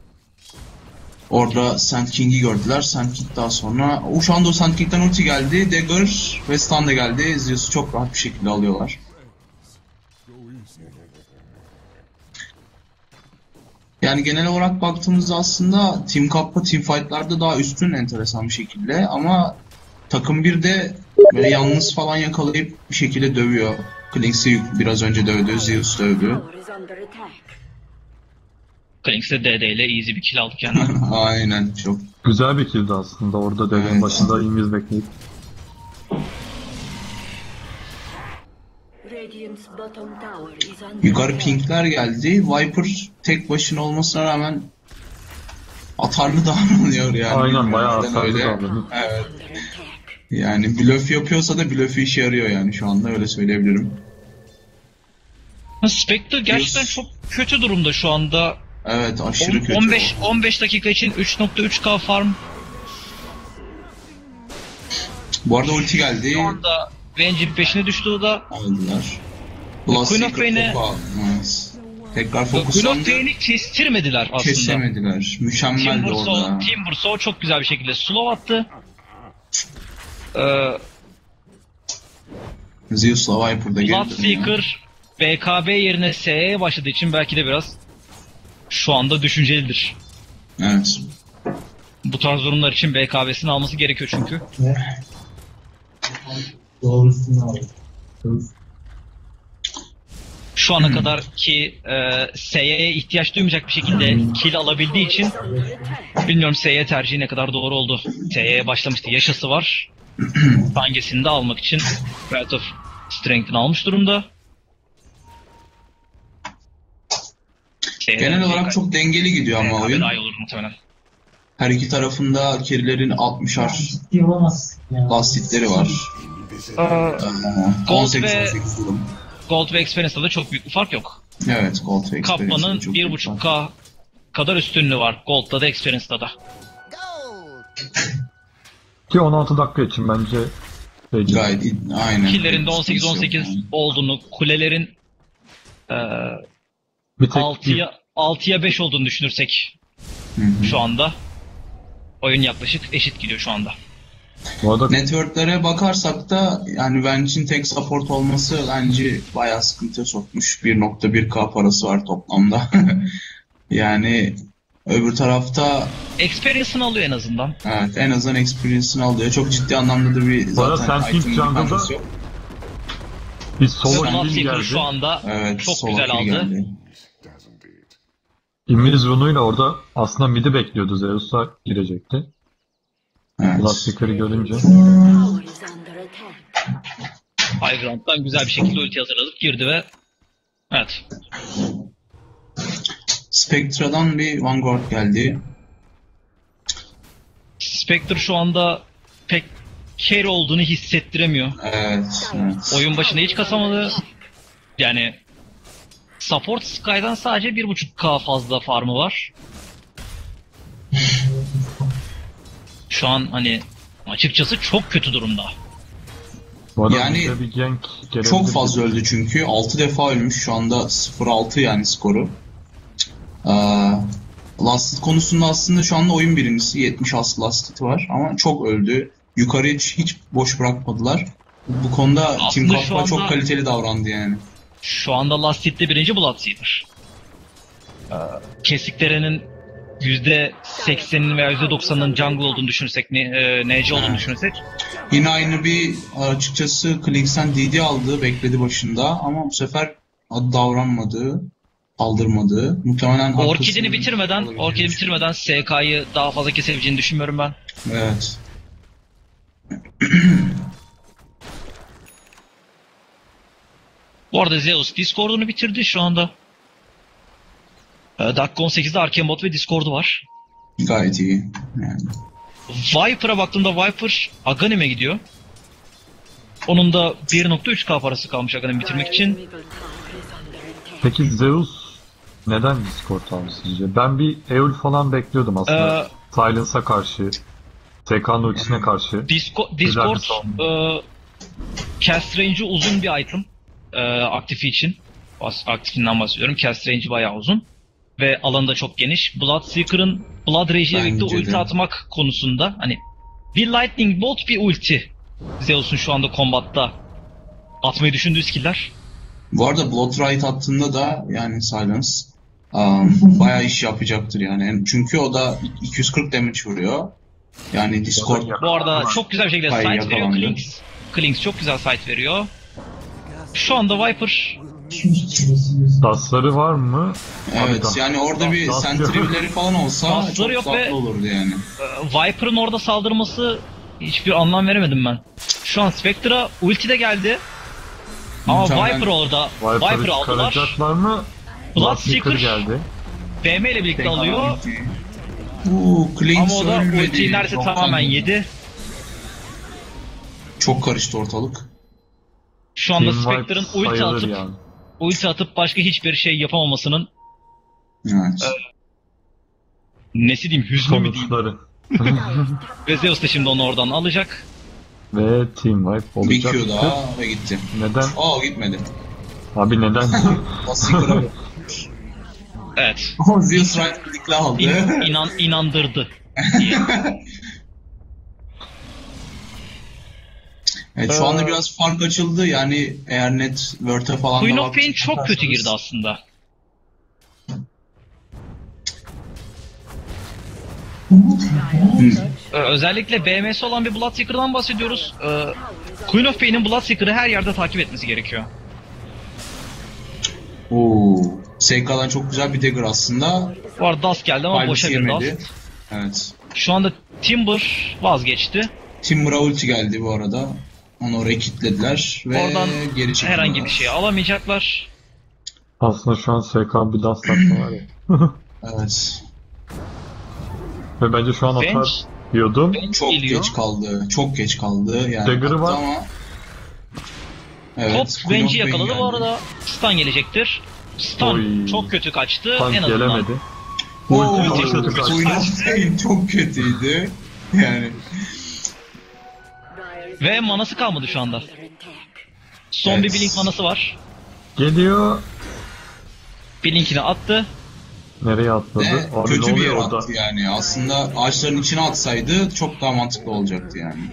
Speaker 3: Orada Sand King'i gördüler. Sand King daha sonra... Şu anda o Sand King'den ulti geldi. Dagger ve stun da geldi. Zeus'u çok rahat bir şekilde alıyorlar. Yani genel olarak baktığımızda aslında Team Kappa teamfight'larda daha üstün enteresan bir şekilde ama takım 1'de böyle yalnız falan yakalayıp bir şekilde dövüyor. Klings'i biraz önce dövdü, Zeus dövdü.
Speaker 2: Tower is under attack.
Speaker 1: Klinx de DD ile easy bir kill aldı kendine.
Speaker 3: Aynen, çok.
Speaker 4: Güzel bir killdi aslında orada devrenin
Speaker 3: Evet.
Speaker 4: başında inviz bekleyip.
Speaker 2: Radiant's bottom tower is under
Speaker 3: Yukarı
Speaker 2: attack.
Speaker 3: pinkler geldi. Viper tek başına olmasına rağmen atarlı davranıyor yani.
Speaker 4: Aynen, bayağı
Speaker 3: Neden
Speaker 4: atarlı
Speaker 3: öyle?
Speaker 4: davranıyor.
Speaker 3: Evet.
Speaker 2: Under attack.
Speaker 3: Yani blöf yapıyorsa da blöfü işe yarıyor yani şu anda, öyle söyleyebilirim.
Speaker 1: Spectre gerçekten çok kötü durumda şu anda.
Speaker 3: Evet, aşırı kötü.
Speaker 1: 15 dakika için 3.3k farm.
Speaker 3: Bu arada ulti geldi.
Speaker 1: Şu anda Venge'in peşine düştü o da.
Speaker 3: Aldılar.
Speaker 1: Queen of
Speaker 3: Secret
Speaker 1: Pain'e-
Speaker 3: topu almaz. Tekrar
Speaker 1: Queen of
Speaker 3: fokuslandı.
Speaker 1: Pain'i kestirmediler aslında.
Speaker 3: Kesemediler. Mükemmeldi orada.
Speaker 1: Timbersaw çok güzel bir şekilde slow attı.
Speaker 3: Zeus'la Viper'da geri dönüyor.
Speaker 1: Bloodseeker BKB yerine SE'ye başladığı için belki de biraz şu anda düşüncelidir.
Speaker 3: Evet.
Speaker 1: Bu tarz durumlar için BKB'sini alması gerekiyor çünkü.
Speaker 5: Doğrusunu aldı. Doğrusu.
Speaker 1: Şu ana kadar ki SE'ye ihtiyaç duymayacak bir şekilde kill alabildiği için
Speaker 2: Under attack.
Speaker 1: bilmiyorum SE'ye tercihi ne kadar doğru oldu. SE'ye başlamıştı. Yaşası var. Hangisini de almak için Breath of Strength'ini almış durumda.
Speaker 3: Genel olarak çok dengeli gidiyor ama oyun.
Speaker 1: Daha iyi olur muhtemelen.
Speaker 3: Her iki tarafında carry'lerin 60'ar
Speaker 5: Ciddi olamaz. Ya.
Speaker 3: lastikleri var.
Speaker 1: Gold
Speaker 3: 18-18 durum.
Speaker 1: Gold ve Experience'da da çok büyük bir fark yok.
Speaker 3: Evet, Gold ve Experience'da
Speaker 1: Kappa'nın
Speaker 3: çok büyük fark.
Speaker 1: 1.5K kadar üstünlüğü var. Gold'da da Experience'da da.
Speaker 4: Ki 16 dakika için bence
Speaker 3: Gayet aynen.
Speaker 1: Killerin de
Speaker 3: Sıkıntı yok
Speaker 1: 18-18
Speaker 3: yani.
Speaker 1: olduğunu, kulelerin
Speaker 4: bir tek
Speaker 1: 6'ya 5 olduğunu düşünürsek
Speaker 3: Hı hı.
Speaker 1: şu anda oyun yaklaşık eşit gidiyor şu anda.
Speaker 4: bu arada
Speaker 3: Networklere bakarsak da yani Venge'in tek support olması bence bayağı sıkıntıya sokmuş. 1.1k parası var toplamda. Yani öbür tarafta
Speaker 1: Experience'ını alıyor en azından.
Speaker 3: evet, en azından experience'ını alıyor. Çok ciddi anlamda da bir
Speaker 4: Bu arada
Speaker 3: zaten
Speaker 4: sen ilk
Speaker 3: item
Speaker 4: jungle'da
Speaker 3: dependency yok.
Speaker 4: bir solo kill
Speaker 1: Bloodseeker
Speaker 4: geldi.
Speaker 1: şu anda
Speaker 3: Evet,
Speaker 1: çok
Speaker 3: solo
Speaker 1: güzel
Speaker 3: kill
Speaker 1: aldı.
Speaker 3: geldi.
Speaker 4: İngiliz runuyla orada aslında mid'i bekliyordu. Zeus'a girecekti.
Speaker 3: Evet.
Speaker 4: Bloodseeker'ı görünce.
Speaker 2: Tower is under attack.
Speaker 1: High Ground'dan güzel bir şekilde ulti hazırladık girdi ve evet.
Speaker 3: Spectra'dan bir Vanguard geldi.
Speaker 1: Spectre şu anda pek carry olduğunu hissettiremiyor.
Speaker 3: Evet, evet.
Speaker 1: Oyun başında hiç kasamadı. Yani Support Sky'dan sadece 1.5k fazla farmı var. Şu an hani açıkçası çok kötü durumda.
Speaker 4: Bu arada
Speaker 3: Yani
Speaker 4: bize bir gank gelebilir.
Speaker 3: Çok fazla öldü çünkü. 6 defa ölmüş. Şu anda 0-6 yani skoru. Last hit konusunda aslında şu anda oyun birincisi. 70 as last hit var ama çok öldü. Yukarı hiç boş bırakmadılar. Bu konuda Team
Speaker 1: Aslında şu
Speaker 3: Kappa
Speaker 1: anda-
Speaker 3: çok kaliteli davrandı yani.
Speaker 1: Şu anda Last Hit'te birinci Bloodseeker. Kesiklerinin %80'inin veya %90'ının jungle olduğunu düşünürsek, NC olduğunu düşünürsek
Speaker 3: Yine aynı bir açıkçası Klings'ten DD aldı, bekledi başında ama bu sefer davranmadı, aldırmadı. Muhtemelen
Speaker 1: Orchid'ini
Speaker 3: arkasını
Speaker 1: bitirmeden,
Speaker 3: alabileceğini
Speaker 1: Orchid'i bitirmeden SK'yı daha fazla kesebileceğini düşünmüyorum ben.
Speaker 3: Evet.
Speaker 1: Bu arada Zeus Discord'unu bitirdi şu anda. Dakika 18'de Arcane Bot ve Discord'u var.
Speaker 3: Gayet iyi. Yani.
Speaker 1: Viper'a baktığımda Viper Aghanim'e gidiyor. Onun da 1.3k parası kalmış Aghanim bitirmek için.
Speaker 2: Middle tower is under attack.
Speaker 4: Peki Zeus neden Discord aldı sizce? Ben bir Eul falan bekliyordum aslında. Silence'a karşı, TK'nın ultisine karşı.
Speaker 1: Discord
Speaker 4: Güzel
Speaker 1: cast range'i uzun bir item. Aktifi için. Aktifinden bahsediyorum. Cast range'i bayağı uzun. Ve alanı da çok geniş. Bloodseeker'ın Blood Rage ile birlikte
Speaker 3: Bence
Speaker 1: ulti
Speaker 3: de.
Speaker 1: atmak konusunda hani bir Lightning Bolt bir ulti. Zeus'un şu anda kombatta atmayı düşündüğü skill'ler.
Speaker 3: Bu arada Blood Rite attığında da yani Silence Bayağı iş yapacaktır yani. Çünkü o da 240 damage vuruyor. Yani Discord
Speaker 1: Bu arada çok güzel bir şekilde
Speaker 3: Bayağı
Speaker 1: sight veriyor
Speaker 3: yakalandı.
Speaker 1: Klinks. Klinks çok güzel sight veriyor. Şu anda Viper
Speaker 4: Dasları var mı?
Speaker 3: evet
Speaker 4: Abi,
Speaker 3: yani orada bir
Speaker 4: das-
Speaker 3: sentry'leri falan olsa
Speaker 1: Dasları
Speaker 3: çok
Speaker 1: yok
Speaker 3: tatlı
Speaker 1: ve-
Speaker 3: olurdu yani.
Speaker 1: Viper'ın orada saldırması hiçbir anlam veremedim ben. Şu an Spectre'a ulti de geldi. Ama
Speaker 3: Muhtemelen
Speaker 1: Viper orada.
Speaker 4: Viper'ı
Speaker 1: Viper'ı aldılar.
Speaker 4: çıkaracaklar mı?
Speaker 1: Bloodseeker
Speaker 4: geldi.
Speaker 1: BM ile birlikte alıyor.
Speaker 3: Klinks
Speaker 1: Ama o da
Speaker 3: ölmedi.
Speaker 1: ultiyi neredeyse
Speaker 3: Çok
Speaker 1: tamamen
Speaker 3: tatlı.
Speaker 1: yedi.
Speaker 3: Çok karıştı ortalık.
Speaker 1: Şu anda
Speaker 4: Team wipe
Speaker 1: Spectre'ın ulti
Speaker 4: sayılır
Speaker 1: atıp
Speaker 4: yani.
Speaker 1: başka hiçbir şey yapamamasının
Speaker 3: Evet.
Speaker 1: nesi diyeyim, hüznü mü diyeyim.
Speaker 4: Sonuçları.
Speaker 1: Ve Zeus da şimdi onu oradan alacak.
Speaker 4: Ve team wipe
Speaker 3: Bir
Speaker 4: olacak.
Speaker 3: Q daha ve gitti.
Speaker 4: Neden?
Speaker 3: Gitmedi.
Speaker 4: Abi neden?
Speaker 3: Seeker'a
Speaker 1: Evet.
Speaker 3: Zeus right click'le aldı.
Speaker 1: İnandırdı.
Speaker 3: Evet, şu anda biraz fark açıldı yani eğer net Word'e falan
Speaker 1: Queen
Speaker 3: da
Speaker 1: of Pain çok kötü
Speaker 3: bakarsanız-
Speaker 1: girdi aslında. Özellikle BMS olan bir Bloodseeker'dan bahsediyoruz. Queen of Pain'in Bloodseeker'ı her yerde takip etmesi gerekiyor.
Speaker 3: SK'dan çok güzel bir dagger aslında.
Speaker 1: Bu arada Dust geldi ama
Speaker 3: Faydası
Speaker 1: boşa bir
Speaker 3: yemedi.
Speaker 1: Dust.
Speaker 3: Evet.
Speaker 1: Şu anda Timber vazgeçti.
Speaker 3: Timber'a ulti geldi bu arada. Onu oraya kilitlediler ve
Speaker 1: Oradan
Speaker 3: geri çekildiler.
Speaker 1: herhangi bir şey alamayacaklar.
Speaker 4: Aslında şu an SK bir dust atma var ya.
Speaker 3: Evet.
Speaker 4: Ve bence şu an
Speaker 1: Bench,
Speaker 4: atar diyordum.
Speaker 1: bench
Speaker 3: Çok
Speaker 1: geliyor.
Speaker 3: geç kaldı. Çok geç kaldı. Yani
Speaker 4: Dagger'ı
Speaker 3: hatta
Speaker 4: var.
Speaker 3: ama... Evet.
Speaker 1: Top
Speaker 3: Queen of
Speaker 1: Bench'i
Speaker 3: Pain
Speaker 1: yakaladı bu
Speaker 3: geldi.
Speaker 1: arada. Stun gelecektir. Stun
Speaker 4: Oy.
Speaker 1: çok kötü kaçtı.
Speaker 4: Tank
Speaker 1: En azından
Speaker 4: gelemedi.
Speaker 3: Oo,
Speaker 4: Ulti çok kötü kaçtı.
Speaker 3: Queen of Pain çok kötüydü. Yani
Speaker 1: ve manası kalmadı şu anda. Son
Speaker 3: Evet.
Speaker 1: bir Blink manası var.
Speaker 4: Geliyor.
Speaker 1: Blink'ini attı.
Speaker 4: Nereye atladı?
Speaker 3: ve
Speaker 4: Abi ne
Speaker 3: kötü bir
Speaker 4: oluyor
Speaker 3: yer
Speaker 4: orada?
Speaker 3: attı yani. Aslında ağaçların içine atsaydı çok daha mantıklı olacaktı yani.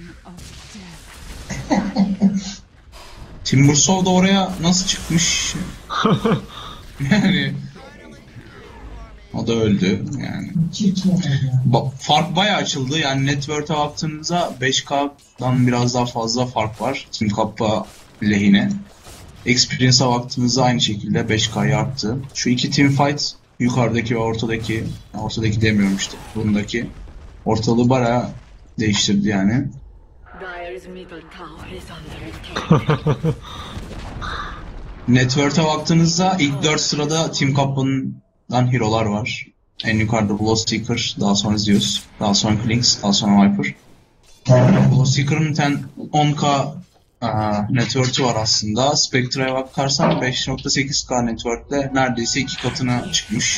Speaker 7: Pain of death.
Speaker 3: Timbersaw da oraya nasıl çıkmış? Yani o da öldü yani. Fark bayağı açıldı. Yani network'e baktığınızda 5K'dan biraz daha fazla fark var. Team Kappa lehine. Experience'a baktığınızda aynı şekilde 5K'ya arttı. Şu iki team fight yukarıdaki ve ortadaki demiyorum işte. Bundaki ortalığı bayağı değiştirdi yani.
Speaker 2: Dire's middle tower is under attack.
Speaker 3: Network'e baktığınızda ilk 4 sırada Team Kappa'dan hero'lar var. En yukarıda Bloodseeker, daha sonra Zeus, daha sonra Klinks, daha sonra Viper. Bloodseeker'ın 10K network'ü var aslında. Spectre'ye bakarsan 5.8K network'te neredeyse 2 katına çıkmış.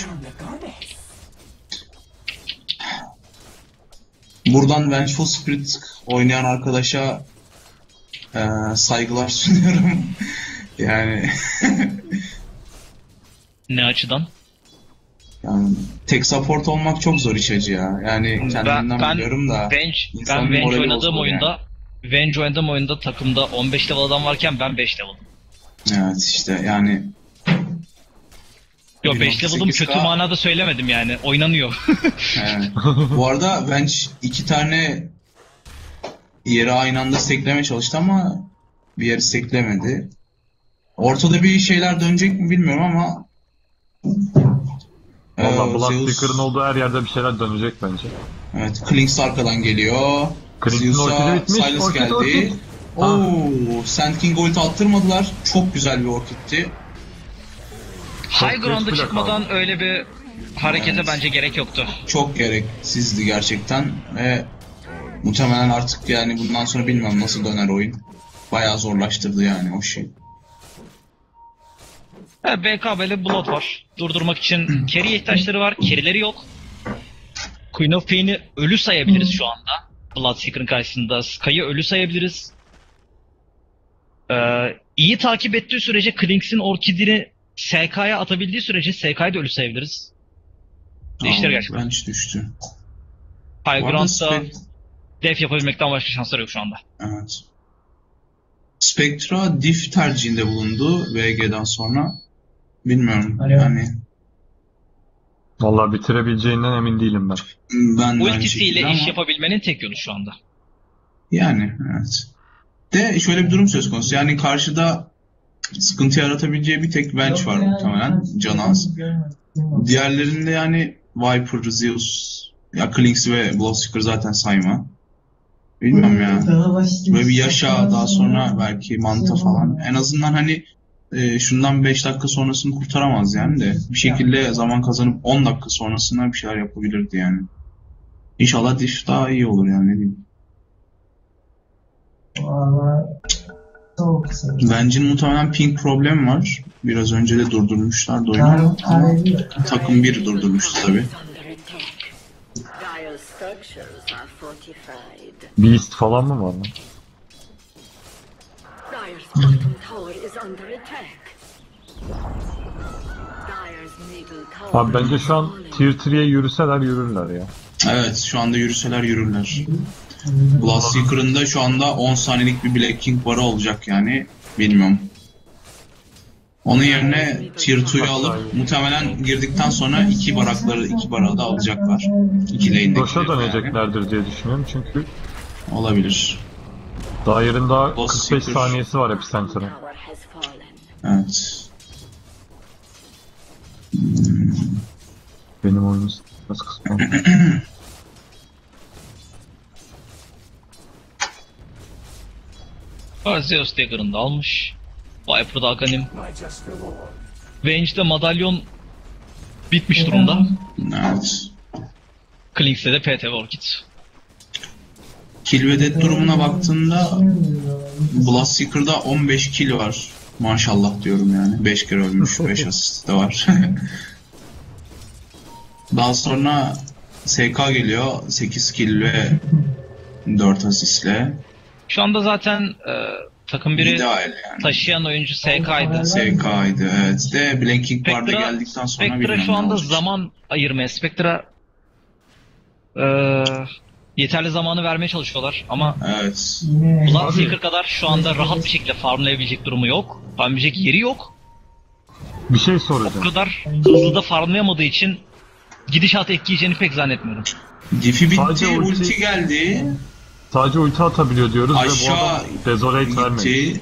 Speaker 3: Buradan Vengeful Spirit oynayan arkadaşa saygılar sunuyorum. Yani
Speaker 1: Ne açıdan?
Speaker 3: yani tek support olmak çok zor iş acı ya. Yani kendimden biliyorum da. insanın
Speaker 1: Venge
Speaker 3: morali
Speaker 1: oynadığım
Speaker 3: bozulur
Speaker 1: oyunda Venge oynadığım oyunda takımda 15 level adam varken ben 5 level'ım.
Speaker 3: Evet işte yani.
Speaker 1: Yo 5 level'ım
Speaker 3: 1.8K.
Speaker 1: kötü manada söylemedim yani. Oynanıyor.
Speaker 3: Evet. Bu arada Venge 2 tane yeri aynı anda steklemeye çalıştı ama bir yeri steklemedi. Ortada bir şeyler dönecek mi bilmiyorum ama
Speaker 4: Valla
Speaker 3: Zeus-
Speaker 4: Bloodseeker'ın olduğu her yerde bir şeyler dönecek bence.
Speaker 3: Evet, Klinks arkadan geliyor.
Speaker 4: Klinks'in ultisi
Speaker 3: Zeus'a
Speaker 4: bitmiş,
Speaker 3: Silas
Speaker 4: orkid,
Speaker 3: geldi.
Speaker 4: orkid.
Speaker 3: Sand King ulti attırmadılar. Çok güzel bir orkidti.
Speaker 1: High
Speaker 4: geç
Speaker 1: ground'a
Speaker 4: bile
Speaker 1: çıkmadan
Speaker 4: kaldı.
Speaker 1: öyle bir harekete
Speaker 3: Evet.
Speaker 1: bence gerek yoktu.
Speaker 3: Çok gereksizdi gerçekten ve muhtemelen artık yani bundan sonra bilmem nasıl döner oyun. Bayağı zorlaştırdı yani o şey.
Speaker 1: Evet, BKB'li Blood var. Durdurmak için carry ihtiyaçları var. Carry'leri yok. Queen of Pain'i ölü sayabiliriz şu anda. Bloodseeker'ın karşısında Sky'ı ölü sayabiliriz. İyi takip ettiği sürece Klinks'in Orchid'ini SK'ya atabildiği sürece SK'yı da ölü sayabiliriz. Değiştir gerçekten.
Speaker 3: Venge düştü.
Speaker 1: High
Speaker 3: Bu arada
Speaker 1: ground'da def yapabilmekten başka şansları yok şu anda.
Speaker 3: Evet. Spectra diff tercihinde bulundu VG'den sonra. Bilmiyorum yani.
Speaker 4: Vallahi bitirebileceğinden emin değilim ben.
Speaker 3: Ben de aynı
Speaker 1: Ultisiyle
Speaker 3: şekilde
Speaker 1: iş
Speaker 3: ama
Speaker 1: yapabilmenin tek yolu şu anda.
Speaker 3: yani evet. De şöyle bir durum söz konusu. Yani karşıda sıkıntı yaratabileceği bir tek bench var muhtemelen. Can az. Diğerlerinde yani Viper, Zeus, ya Klinx ve Bloodseeker zaten sayma. Bilmiyorum ya. Böyle bir yaşa, daha sonra belki Manta falan. En azından hani şundan 5 dakika sonrasını kurtaramaz yani de. Bir şekilde zaman kazanıp 10 dakika sonrasında bir şeyler yapabilirdi yani. İnşallah diş daha iyi olur yani, ne diyeyim. Bench'in muhtemelen ping problemi var. Biraz önce de durdurmuşlar oyunu. Ama takım 1 durdurmuştu tabii.
Speaker 2: Is under attack. Dire structures are fortified.
Speaker 4: Beast falan mı var lan?
Speaker 2: Dire's bottom tower is under attack. Dire's middle tower
Speaker 4: Abi bence şu an
Speaker 2: is falling.
Speaker 4: Tier 3'ye yürüseler yürürler ya.
Speaker 3: Evet, şu anda yürüseler yürürler. Bloodseeker'ın da şu anda 10 saniyelik bir Black King barı olacak yani. Bilmiyorum. Onun yerine Tier 2'yu alıp muhtemelen girdikten sonra iki barağı da alacaklar. İki lane'dekileri
Speaker 4: Roş'a
Speaker 3: yani.
Speaker 4: döneceklerdir diye düşünüyorum çünkü
Speaker 3: Olabilir.
Speaker 4: Dair'in daha
Speaker 3: Boss
Speaker 4: 45
Speaker 3: Seeker.
Speaker 4: saniyesi var Epicenter'ın.
Speaker 2: Tower has fallen.
Speaker 3: Evet.
Speaker 4: Benim oyunu nasıl kısmam?
Speaker 1: Zeus Dagger'ını da almış. Viper'da Aghanim. Range'de madalyon bitmiş durumda.
Speaker 3: Evet.
Speaker 1: Klinx'te de PT Orchid.
Speaker 3: Kill ve death durumuna baktığında Bloodseeker'da 15 kill var. Maşallah diyorum yani. 5 kere ölmüş, 5 asist de var. Daha sonra SK geliyor. 8 kill ve 4 asistle.
Speaker 1: Şu anda zaten takım biri
Speaker 3: İdeal yani.
Speaker 1: taşıyan oyuncu SK'ydı.
Speaker 3: SK'ydı evet. De Blanking Bar'da geldikten sonra
Speaker 1: Spectre'a
Speaker 3: bilmem
Speaker 1: şu
Speaker 3: ne
Speaker 1: anda
Speaker 3: olacak.
Speaker 1: zaman ayırmaya, Spectre'a yeterli zamanı vermeye çalışıyorlar ama
Speaker 3: Evet.
Speaker 1: Bloodseeker kadar şu anda rahat bir şekilde farmlayabilecek durumu yok. Farmlayabilecek yeri yok.
Speaker 4: Bir şey
Speaker 1: O
Speaker 4: soracağım.
Speaker 1: kadar hızlı da farmlayamadığı için gidişat etkileyeceğini pek zannetmiyorum.
Speaker 3: Diff'i
Speaker 4: Sadece
Speaker 3: bitti,
Speaker 4: ulti-
Speaker 3: ulti geldi.
Speaker 4: Sadece ulti atabiliyor diyoruz ve bu
Speaker 3: Aşağı
Speaker 4: adam Desolate vermedi.
Speaker 3: gitti.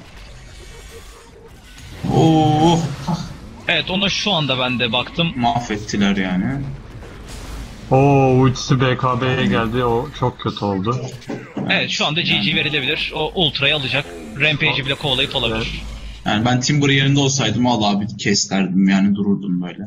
Speaker 3: Oo,
Speaker 1: Evet, ona şu anda ben de baktım.
Speaker 3: mahvettiler yani.
Speaker 4: Oo ultisi BKB'ye geldi, o çok kötü oldu.
Speaker 1: Evet, şu anda GG verilebilir. O Ultra'yı alacak. Rampage'i bile kovalayıp alabilir.
Speaker 3: Yani ben Timber yerinde olsaydım Allah abi kes derdim yani, dururdum böyle.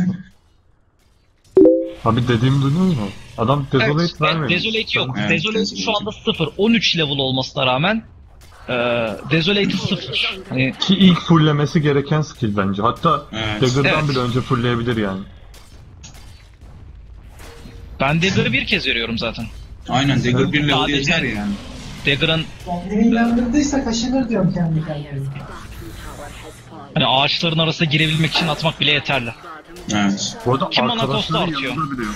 Speaker 4: Abi dediğimi duydunuz mu? Adam Desolate
Speaker 1: Evet,
Speaker 4: vermedi.
Speaker 1: Desolate yok.
Speaker 3: Evet,
Speaker 1: Desolate
Speaker 3: Desolate
Speaker 1: şu anda 0. 13 level olmasına rağmen Desolate'i 0. Hani
Speaker 4: Ki ilk fulllemesi gereken skill bence. Hatta
Speaker 3: Evet.
Speaker 4: Dagger'dan
Speaker 1: Evet.
Speaker 4: bile önce fullleyebilir yani.
Speaker 1: ben Dagger'ı bir kez veriyorum zaten.
Speaker 3: Aynen, Dagger bir level
Speaker 1: Sadece-
Speaker 3: yeter yani.
Speaker 1: Dagger'ın
Speaker 8: Kendini inandırdıysa kaşınır diyorum kendi kendime.
Speaker 2: Dire's bottom tower has fallen.
Speaker 1: hani ağaçların arasına girebilmek için atmak bile yeterli.
Speaker 2: Bottom
Speaker 3: Evet.
Speaker 4: Bu arada
Speaker 1: Kim ana
Speaker 4: arkadaşları
Speaker 1: costa artıyor?
Speaker 4: yanında bile yok.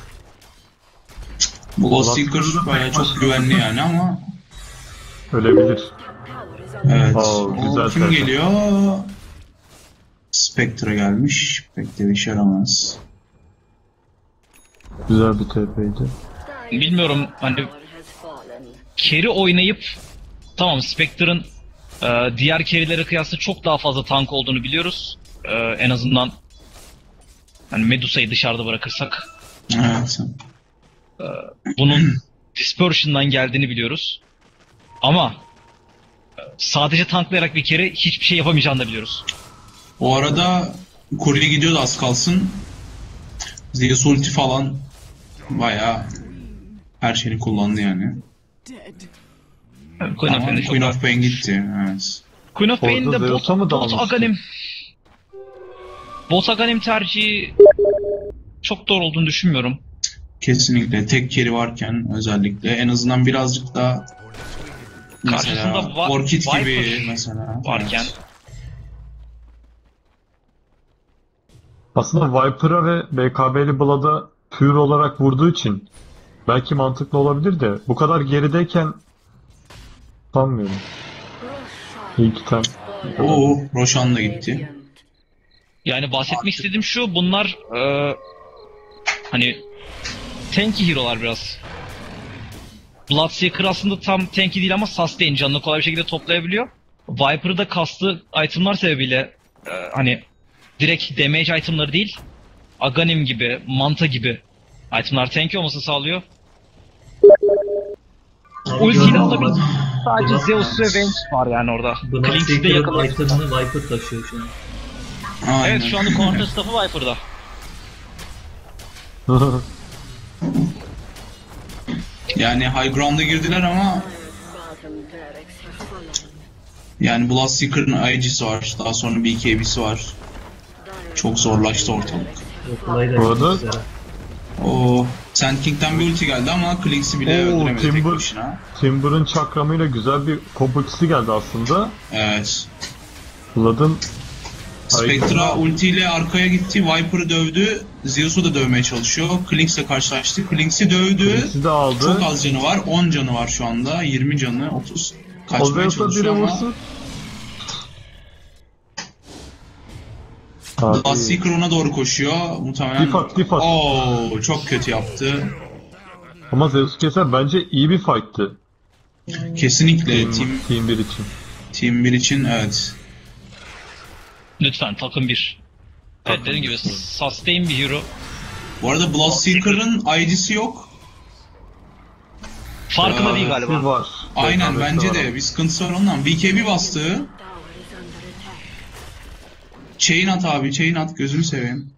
Speaker 3: Bloodseeker bayağı çok güvenli yani ama
Speaker 4: Ölebilir.
Speaker 2: tower is under
Speaker 3: evet.
Speaker 4: Oo, güzel
Speaker 3: O kim
Speaker 4: tercih.
Speaker 3: geliyor? Spectre gelmiş. Pek de bir işe yaramaz.
Speaker 4: Güzel bir TP'ydi.
Speaker 1: Bilmiyorum, hani
Speaker 2: tower has fallen.
Speaker 1: carry oynayıp tamam, Spectre'ın diğer carry'lere kıyasla çok daha fazla tank olduğunu biliyoruz. En azından hani Medusa'yı dışarıda bırakırsak
Speaker 3: Evet.
Speaker 1: bunun Dispersion'dan geldiğini biliyoruz. Ama sadece tanklayarak bir kere hiçbir şey yapamayacağını da biliyoruz.
Speaker 3: O arada Kurye gidiyordu az kalsın. Zeus ulti falan bayağı her şeyini kullandı yani.
Speaker 7: Dead.
Speaker 1: Queen of
Speaker 3: Ama
Speaker 1: Pain'de çok
Speaker 3: Queen
Speaker 1: var.
Speaker 3: of Pain gitti. Evet.
Speaker 1: Queen of
Speaker 4: Orada
Speaker 1: Pain'de
Speaker 4: Zeus'a mı
Speaker 1: bot
Speaker 4: dalmıştı?
Speaker 1: Aghanim. Bot Aghanim tercihi çok doğru olduğunu düşünmüyorum.
Speaker 3: Kesinlikle tek carry varken özellikle en azından birazcık daha mesela
Speaker 1: Karşısında
Speaker 3: Orchid
Speaker 1: Viper
Speaker 3: gibi mesela
Speaker 1: varken
Speaker 3: evet.
Speaker 4: Aslında Viper'a ve BKB'li Blood'a pure olarak vurduğu için belki mantıklı olabilir de bu kadar gerideyken sanmıyorum. İlk item.
Speaker 3: Oo, Roshan da gitti.
Speaker 2: Radiant.
Speaker 1: yani bahsetmek istediğim şu, bunlar Hani tanky hero'lar biraz. Bloodseeker aslında tam tanky değil ama sustain, canını kolay bir şekilde toplayabiliyor. Viper'ı da kastığı itemlar sebebiyle hani direkt damage itemları değil, Aghanim gibi, Manta gibi itemlar tanky olması sağlıyor. Ultiyle alabilir. Sadece Zeus ve Venge var yani orada. Klings'i de
Speaker 5: Bloodseeker'ın
Speaker 1: yakaladı.
Speaker 5: item'ını Viper taşıyor şu an.
Speaker 3: Aynen.
Speaker 1: Evet, şu anda counter staff'ı Viper'da.
Speaker 3: Yani high ground'a girdiler ama
Speaker 2: Bottom barracks have fallen.
Speaker 3: yani Bloodseeker'ın IG'si var. Daha sonra BKB'si var. Çok zorlaştı ortalık.
Speaker 5: O kolay da
Speaker 4: Bu arada-
Speaker 5: değil bizlere.
Speaker 3: O Sand King'den bir ulti geldi ama Klings'i bile
Speaker 4: Oo,
Speaker 3: öldüremedi tek
Speaker 4: Timber.
Speaker 3: başına.
Speaker 4: Timber'ın çakramıyla güzel bir combo ikisi geldi aslında.
Speaker 3: Evet.
Speaker 4: Blood'ın
Speaker 3: Spectra ultiyle arkaya gitti. Viper'ı dövdü. Zeus'u da dövmeye çalışıyor. Klings'le karşılaştı. Klings'i dövdü.
Speaker 4: ikisi de aldı.
Speaker 3: Çok az canı var. 10 canı var şu anda. 20 canı. 30. Kaçmaya
Speaker 4: Ozveus'a biri
Speaker 3: çalışıyor ama
Speaker 4: vursun. Abi,
Speaker 3: Bloodseeker ona doğru koşuyor. Muhtemelen...
Speaker 4: Dip at.
Speaker 3: Oo, çok kötü yaptı.
Speaker 4: ama Zeus keser bence iyi bir fight'tı.
Speaker 3: Kesinlikle
Speaker 4: Team 1 için.
Speaker 3: Team 1 için evet.
Speaker 1: Lütfen takım 1. Evet, dediğim gibi sustain bir hero.
Speaker 3: Bu arada Bloodseeker'ın ID'si yok.
Speaker 1: Farkında değil
Speaker 4: Bir
Speaker 1: galiba.
Speaker 4: var.
Speaker 3: Aynen
Speaker 4: Rekabeti
Speaker 3: bence
Speaker 4: var
Speaker 3: de
Speaker 4: ama.
Speaker 3: bir sıkıntısı var ondan. BKB bastı.
Speaker 2: Tower is under attack.
Speaker 3: Chain at abi, chain at, gözünü seveyim.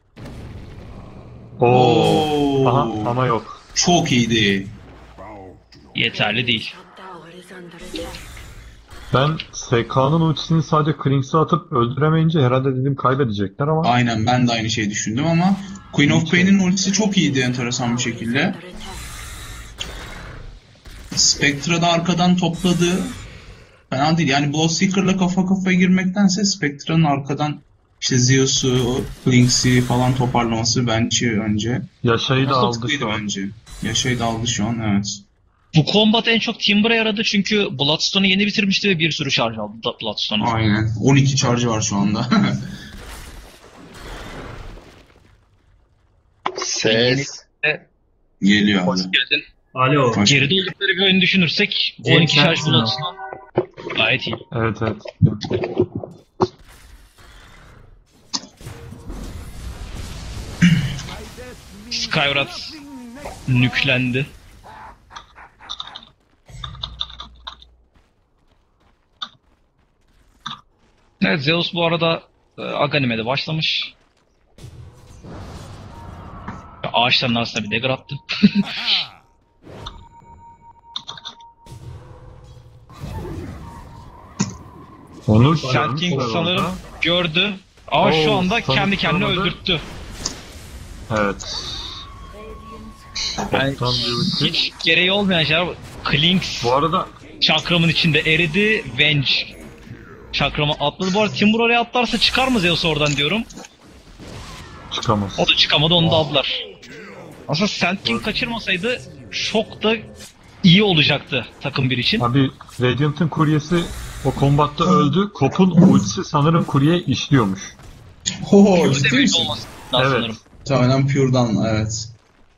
Speaker 4: Oo. Aha, ama yok.
Speaker 3: Çok iyiydi.
Speaker 1: Yeterli değil.
Speaker 2: Tower is under attack.
Speaker 4: Ben SK'nın ultisini sadece Klings'e atıp öldüremeyince herhalde dedim kaybedecekler ama
Speaker 3: Aynen, ben de aynı şeyi düşündüm ama Queen of Pain'in ultisi çok iyiydi enteresan bir şekilde.
Speaker 2: Under attack.
Speaker 3: Spectra da arkadan topladı. Fena değil. Yani Bloodseeker'la kafa kafaya girmektense Spectra'nın arkadan işte Zeus'u, Klings'i falan toparlaması bence önce.
Speaker 4: Yaşayı da aldı
Speaker 3: Mantıklıydı
Speaker 4: şu an.
Speaker 3: bence. Yaşayı da aldı şu an, evet.
Speaker 1: Bu combat en çok Timber'a yaradı çünkü Bloodstone'u yeni bitirmişti ve bir sürü şarj aldı Bloodstone'u.
Speaker 3: Aynen. 12 charge'ı var şu anda.
Speaker 9: Ses.
Speaker 3: Geliyor
Speaker 1: Hoş
Speaker 3: abi.
Speaker 1: geldin.
Speaker 5: Alo.
Speaker 3: Hoş-
Speaker 1: Geride oldukları bir oyunu düşünürsek
Speaker 5: James
Speaker 1: 12 şarj
Speaker 5: Jackson o.
Speaker 1: Bloodstone gayet iyi.
Speaker 4: Evet evet.
Speaker 1: Skywrath nüklendi. Evet, Zeus bu arada Aghanim'e de başlamış. Ağaçların arasında bir dagger attı.
Speaker 4: Onu
Speaker 1: Sand King
Speaker 4: görmüş
Speaker 1: sanırım
Speaker 4: orada.
Speaker 1: gördü. Ama şu
Speaker 4: Oo,
Speaker 1: anda
Speaker 4: sanırım
Speaker 1: kendi kendine
Speaker 4: görmedi.
Speaker 1: öldürttü.
Speaker 4: Evet.
Speaker 1: Yani
Speaker 4: Tam bir ulti.
Speaker 1: hiç gereği olmayan şeyler. Klings
Speaker 4: Bu arada
Speaker 1: çakramın içinde eridi. Venge çakrama atladı. Bu arada Timur oraya atlarsa çıkar mı Zeus oradan diyorum.
Speaker 4: çıkamaz.
Speaker 1: O da çıkamadı, onu da aldılar. Aslında Sand King kaçırmasaydı çok da iyi olacaktı takım bir için.
Speaker 4: Abi Radiant'ın kuryesi o kombatta öldü. Kop'un ultisi sanırım kuryeye işliyormuş.
Speaker 3: Ho,
Speaker 1: Pure
Speaker 3: ciddi
Speaker 1: damage
Speaker 3: misin?
Speaker 1: olması lazım
Speaker 4: Evet.
Speaker 1: sanırım.
Speaker 3: Tamamen Pure'dan, evet.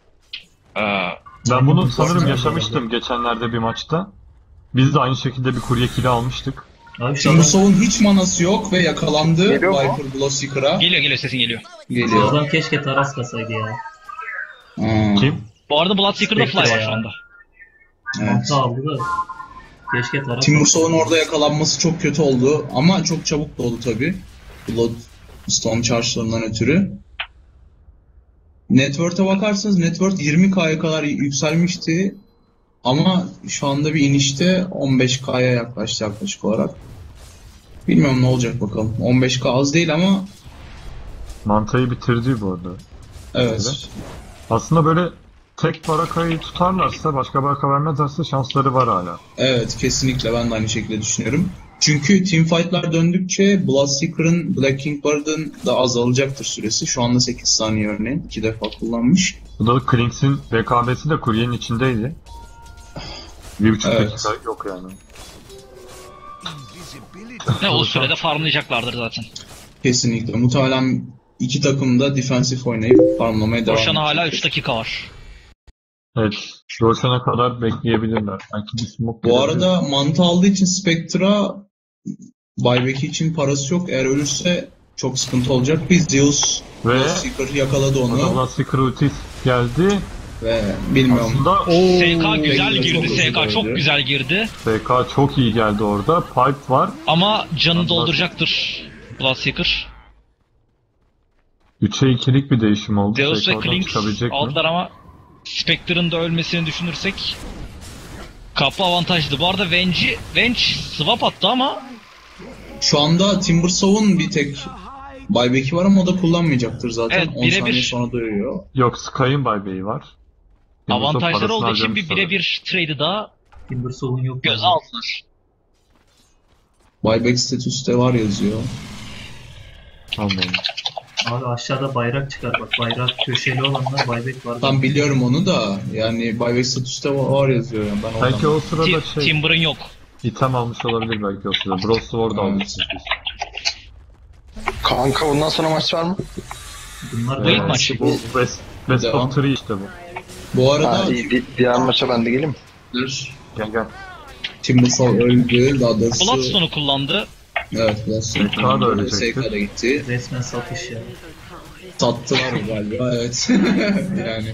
Speaker 4: Ben bunu sanırım yaşamıştım geçenlerde bir maçta. Biz de aynı şekilde bir kurye kili almıştık.
Speaker 5: Abi şu adam,
Speaker 3: Timbersault'un hiç manası yok ve yakalandı
Speaker 9: Geliyor mu?
Speaker 3: Viper Bloodseeker'a.
Speaker 1: Geliyor sesin geliyor.
Speaker 5: şu
Speaker 3: Geliyor.
Speaker 5: adam keşke taras kasaydı ya.
Speaker 4: Kim?
Speaker 1: Bu arada Bloodseeker'da fly
Speaker 5: Spectre
Speaker 1: var
Speaker 5: ya.
Speaker 1: şu anda.
Speaker 3: Evet.
Speaker 5: Mantı aldı da. Keşke taras
Speaker 3: Timbersault'un orada yakalanması çok kötü oldu ama çok çabuk da oldu tabi. Bloodstone charge'larından ötürü. Networth'e bakarsanız Networth 20K'ya kadar yükselmişti. Ama şu anda bir inişte 15K'ya yaklaştı yaklaşık olarak. Bilmiyorum ne olacak bakalım. 15K az değil ama
Speaker 4: Mantayı bitirdi bu arada.
Speaker 3: evet.
Speaker 4: Aslında böyle tek barakayı tutarlarsa, başka baraka vermezlerse şansları var hala.
Speaker 3: Evet, kesinlikle ben de aynı şekilde düşünüyorum. Çünkü teamfight'lar döndükçe Bloodseeker'ın, Black King Guard'ın da azalacaktır süresi. Şu anda 8 saniye örneğin. 2 defa kullanmış.
Speaker 4: Bu da Klings'in rekabeti de kuryenin içindeydi. 1,5
Speaker 3: Evet.
Speaker 4: dakika yok yani.
Speaker 1: Ne o sürede farmlayacaklardır zaten.
Speaker 3: Kesinlikle. Muhtemelen iki takım da defensif oynayıp farmlamaya devam
Speaker 1: Roşan'a hala
Speaker 3: edecektir.
Speaker 1: 3 dakika var.
Speaker 4: Evet. Roshan'a kadar bekleyebilirler. Belki bir smoke
Speaker 3: Bu
Speaker 4: gelebilir.
Speaker 3: arada mantı aldığı için Spectra buyback için parası yok. Eğer ölürse çok sıkıntı olacak. Biz Zeus
Speaker 4: Ve
Speaker 3: Seeker yakaladı onu
Speaker 4: Bloodseeker ulti geldi.
Speaker 3: ve bilmiyorum.
Speaker 4: Aslında
Speaker 1: SK güzel
Speaker 3: çok
Speaker 1: girdi.
Speaker 3: hızlı
Speaker 1: SK çok
Speaker 3: öldü.
Speaker 1: güzel girdi.
Speaker 4: SK çok iyi geldi orada. Pipe var.
Speaker 1: Ama canını dolduracaktır Bloodseeker.
Speaker 4: 3'e 2'lik bir değişim oldu.
Speaker 1: Zeus
Speaker 4: SK
Speaker 1: ve
Speaker 4: oradan
Speaker 1: Klink
Speaker 4: çıkabilecek mi?
Speaker 1: aldılar ama Spectre'ın da ölmesini düşünürsek Kapı avantajlı. Bu arada Venge swap attı ama
Speaker 3: Şu anda Timbersaw'un bir tek buyback'i var ama o da kullanmayacaktır zaten.
Speaker 1: Evet,
Speaker 3: 10
Speaker 1: birebir.
Speaker 3: saniye sonra duyuyor.
Speaker 4: Yok, Sky'ın buybag'i var. Yunus'un
Speaker 1: avantajları
Speaker 4: parasını
Speaker 1: olduğu için bir
Speaker 4: harcamışlar.
Speaker 1: birebir trade'i daha
Speaker 5: Timbersawn yok.
Speaker 1: göze aldılar.
Speaker 3: Buyback statüste var yazıyor.
Speaker 4: Anladım.
Speaker 5: Abi aşağıda bayrak çıkar bak. Bayrak köşeli olanlar buyback var.
Speaker 3: Tam biliyorum onu da yani buyback statüste var yazıyor yani ben
Speaker 4: Belki
Speaker 3: oradan.
Speaker 4: o sırada
Speaker 1: Timber'ın yok.
Speaker 4: item almış olabilir belki o sırada. Brawl Sword almış.
Speaker 9: Kanka bundan sonra maç var mı?
Speaker 5: Bunlar
Speaker 1: Bu ilk
Speaker 5: da
Speaker 1: maç.
Speaker 4: Bu Best
Speaker 3: Devam.
Speaker 4: of 3 işte bu.
Speaker 3: Bu arada
Speaker 9: Ha, iyi, diğer maça ben de geleyim.
Speaker 4: Gel.
Speaker 3: Timbersaw öldü daha doğrusu.
Speaker 1: Bloodstone'u kullandı.
Speaker 3: Evet Bloodstone.
Speaker 4: SK da ölecekti.
Speaker 3: SK da gitti.
Speaker 5: resmen satış ya.
Speaker 3: Sattılar galiba evet. Yani.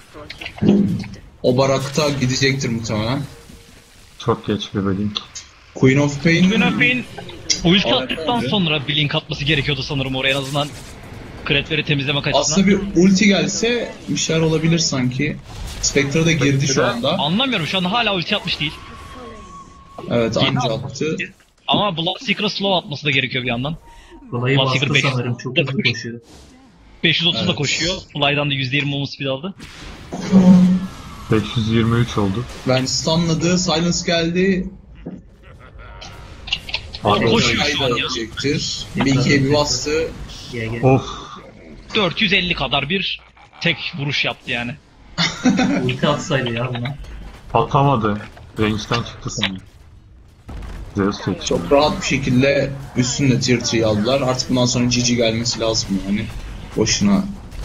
Speaker 3: O barakta gidecektir muhtemelen.
Speaker 4: Çok geç bir bölüm.
Speaker 3: Queen of Pain.
Speaker 1: Queen of Pain ulti
Speaker 3: Evet,
Speaker 1: attıktan
Speaker 3: evet.
Speaker 1: sonra bir link atması gerekiyordu sanırım oraya en azından kretleri temizlemek açısından.
Speaker 3: Aslında bir ulti gelse bir şeyler olabilir sanki. Spectre da girdi şu anda.
Speaker 1: Anlamıyorum şu anda hala ulti atmış değil.
Speaker 3: Evet
Speaker 1: Yeni
Speaker 3: anca attı.
Speaker 1: Ama Bloodseeker'a slow atması da gerekiyor bir yandan.
Speaker 5: Kolayı
Speaker 1: Bloodseeker
Speaker 5: bastı
Speaker 1: 500.
Speaker 5: sanırım. Çok hızlı koşuyor.
Speaker 1: 530 da
Speaker 3: Evet.
Speaker 1: koşuyor. Fly'dan da %20 movement speed aldı.
Speaker 4: 523 oldu.
Speaker 3: Ben stunladı. Silence geldi.
Speaker 1: Koşuyor şu an ya.
Speaker 3: Ölecektir. Bir ikiye bir bastı.
Speaker 5: GG.
Speaker 4: Of.
Speaker 1: 450 kadar bir tek vuruş yaptı yani.
Speaker 5: Ulti atsaydı ya buna.
Speaker 4: Atamadı. Range'den çıktı sanırım. Zeus tek.
Speaker 3: Çok rahat bir şekilde üstünde tier 3'yi aldılar. Artık bundan sonra GG gelmesi lazım yani. Boşuna.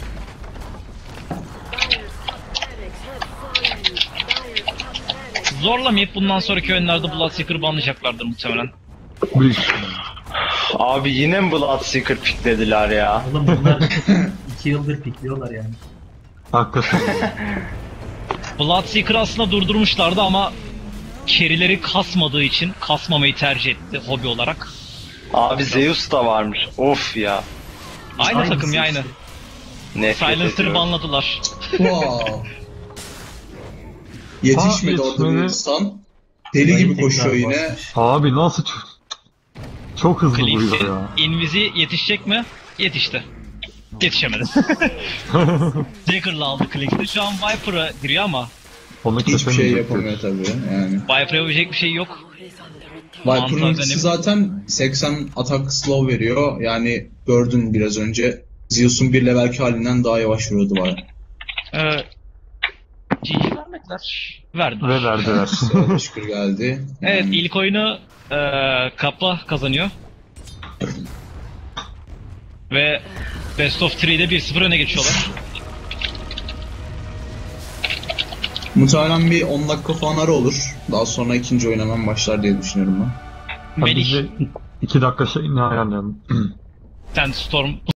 Speaker 1: Zorlamayıp bundan sonraki oyunlarda Bloodseeker'ı banlayacaklardır muhtemelen.
Speaker 4: Büyük.
Speaker 9: Abi yine mi Bloodseeker piklediler ya?
Speaker 5: Oğlum bunlar 2 yıldır pikliyorlar yani.
Speaker 4: Hakikaten.
Speaker 1: Bloodseeker'ı aslında durdurmuşlardı ama carry'leri kasmadığı için kasmamayı tercih etti hobi olarak.
Speaker 9: Abi Zeus da varmış. Of ya.
Speaker 1: Aynı
Speaker 5: Aynısı
Speaker 1: takım ya
Speaker 5: işte.
Speaker 1: aynı.
Speaker 9: Nefret
Speaker 1: Silencer'ı
Speaker 9: ediyorum.
Speaker 1: banladılar.
Speaker 3: Wow. Yetişmedi
Speaker 4: Ha,
Speaker 3: orada bir
Speaker 4: yetişmedi.
Speaker 3: insan. Deli gibi koşuyor yine.
Speaker 5: Basmış.
Speaker 4: Abi nasıl çok hızlı vuruyor
Speaker 1: Klink'in
Speaker 4: ya.
Speaker 1: invizi yetişecek mi? Yetişti. Yetişemedi. Dagger'la aldı Klink'i. Şu an Viper'a giriyor ama
Speaker 4: Onu
Speaker 3: Hiçbir şey
Speaker 4: kesemeyecektir.
Speaker 3: yapamıyor tabii yani.
Speaker 1: Viper'a yapabilecek bir şey yok.
Speaker 3: Viper'ın
Speaker 1: Mantığı
Speaker 3: ultisi
Speaker 1: benim.
Speaker 3: zaten 80 atak slow veriyor. Yani gördün biraz önce. Zeus'un bir levelki halinden daha yavaş vuruyordu baya.
Speaker 1: GG vermediler. Verdiler.
Speaker 4: Ve verdiler.
Speaker 3: Evet, şükür geldi.
Speaker 1: Evet
Speaker 3: Yani
Speaker 1: ilk oyunu Kappa kazanıyor. Ve Best of 3'de 1-0 öne geçiyorlar.
Speaker 3: muhtemelen bir 10 dakika falan ara olur. Daha sonra ikinci oyun hemen başlar diye düşünüyorum ben.
Speaker 4: Hadi
Speaker 1: Melih,
Speaker 4: bize 2 dakika şey ne ayarlayalım.
Speaker 1: sen Storm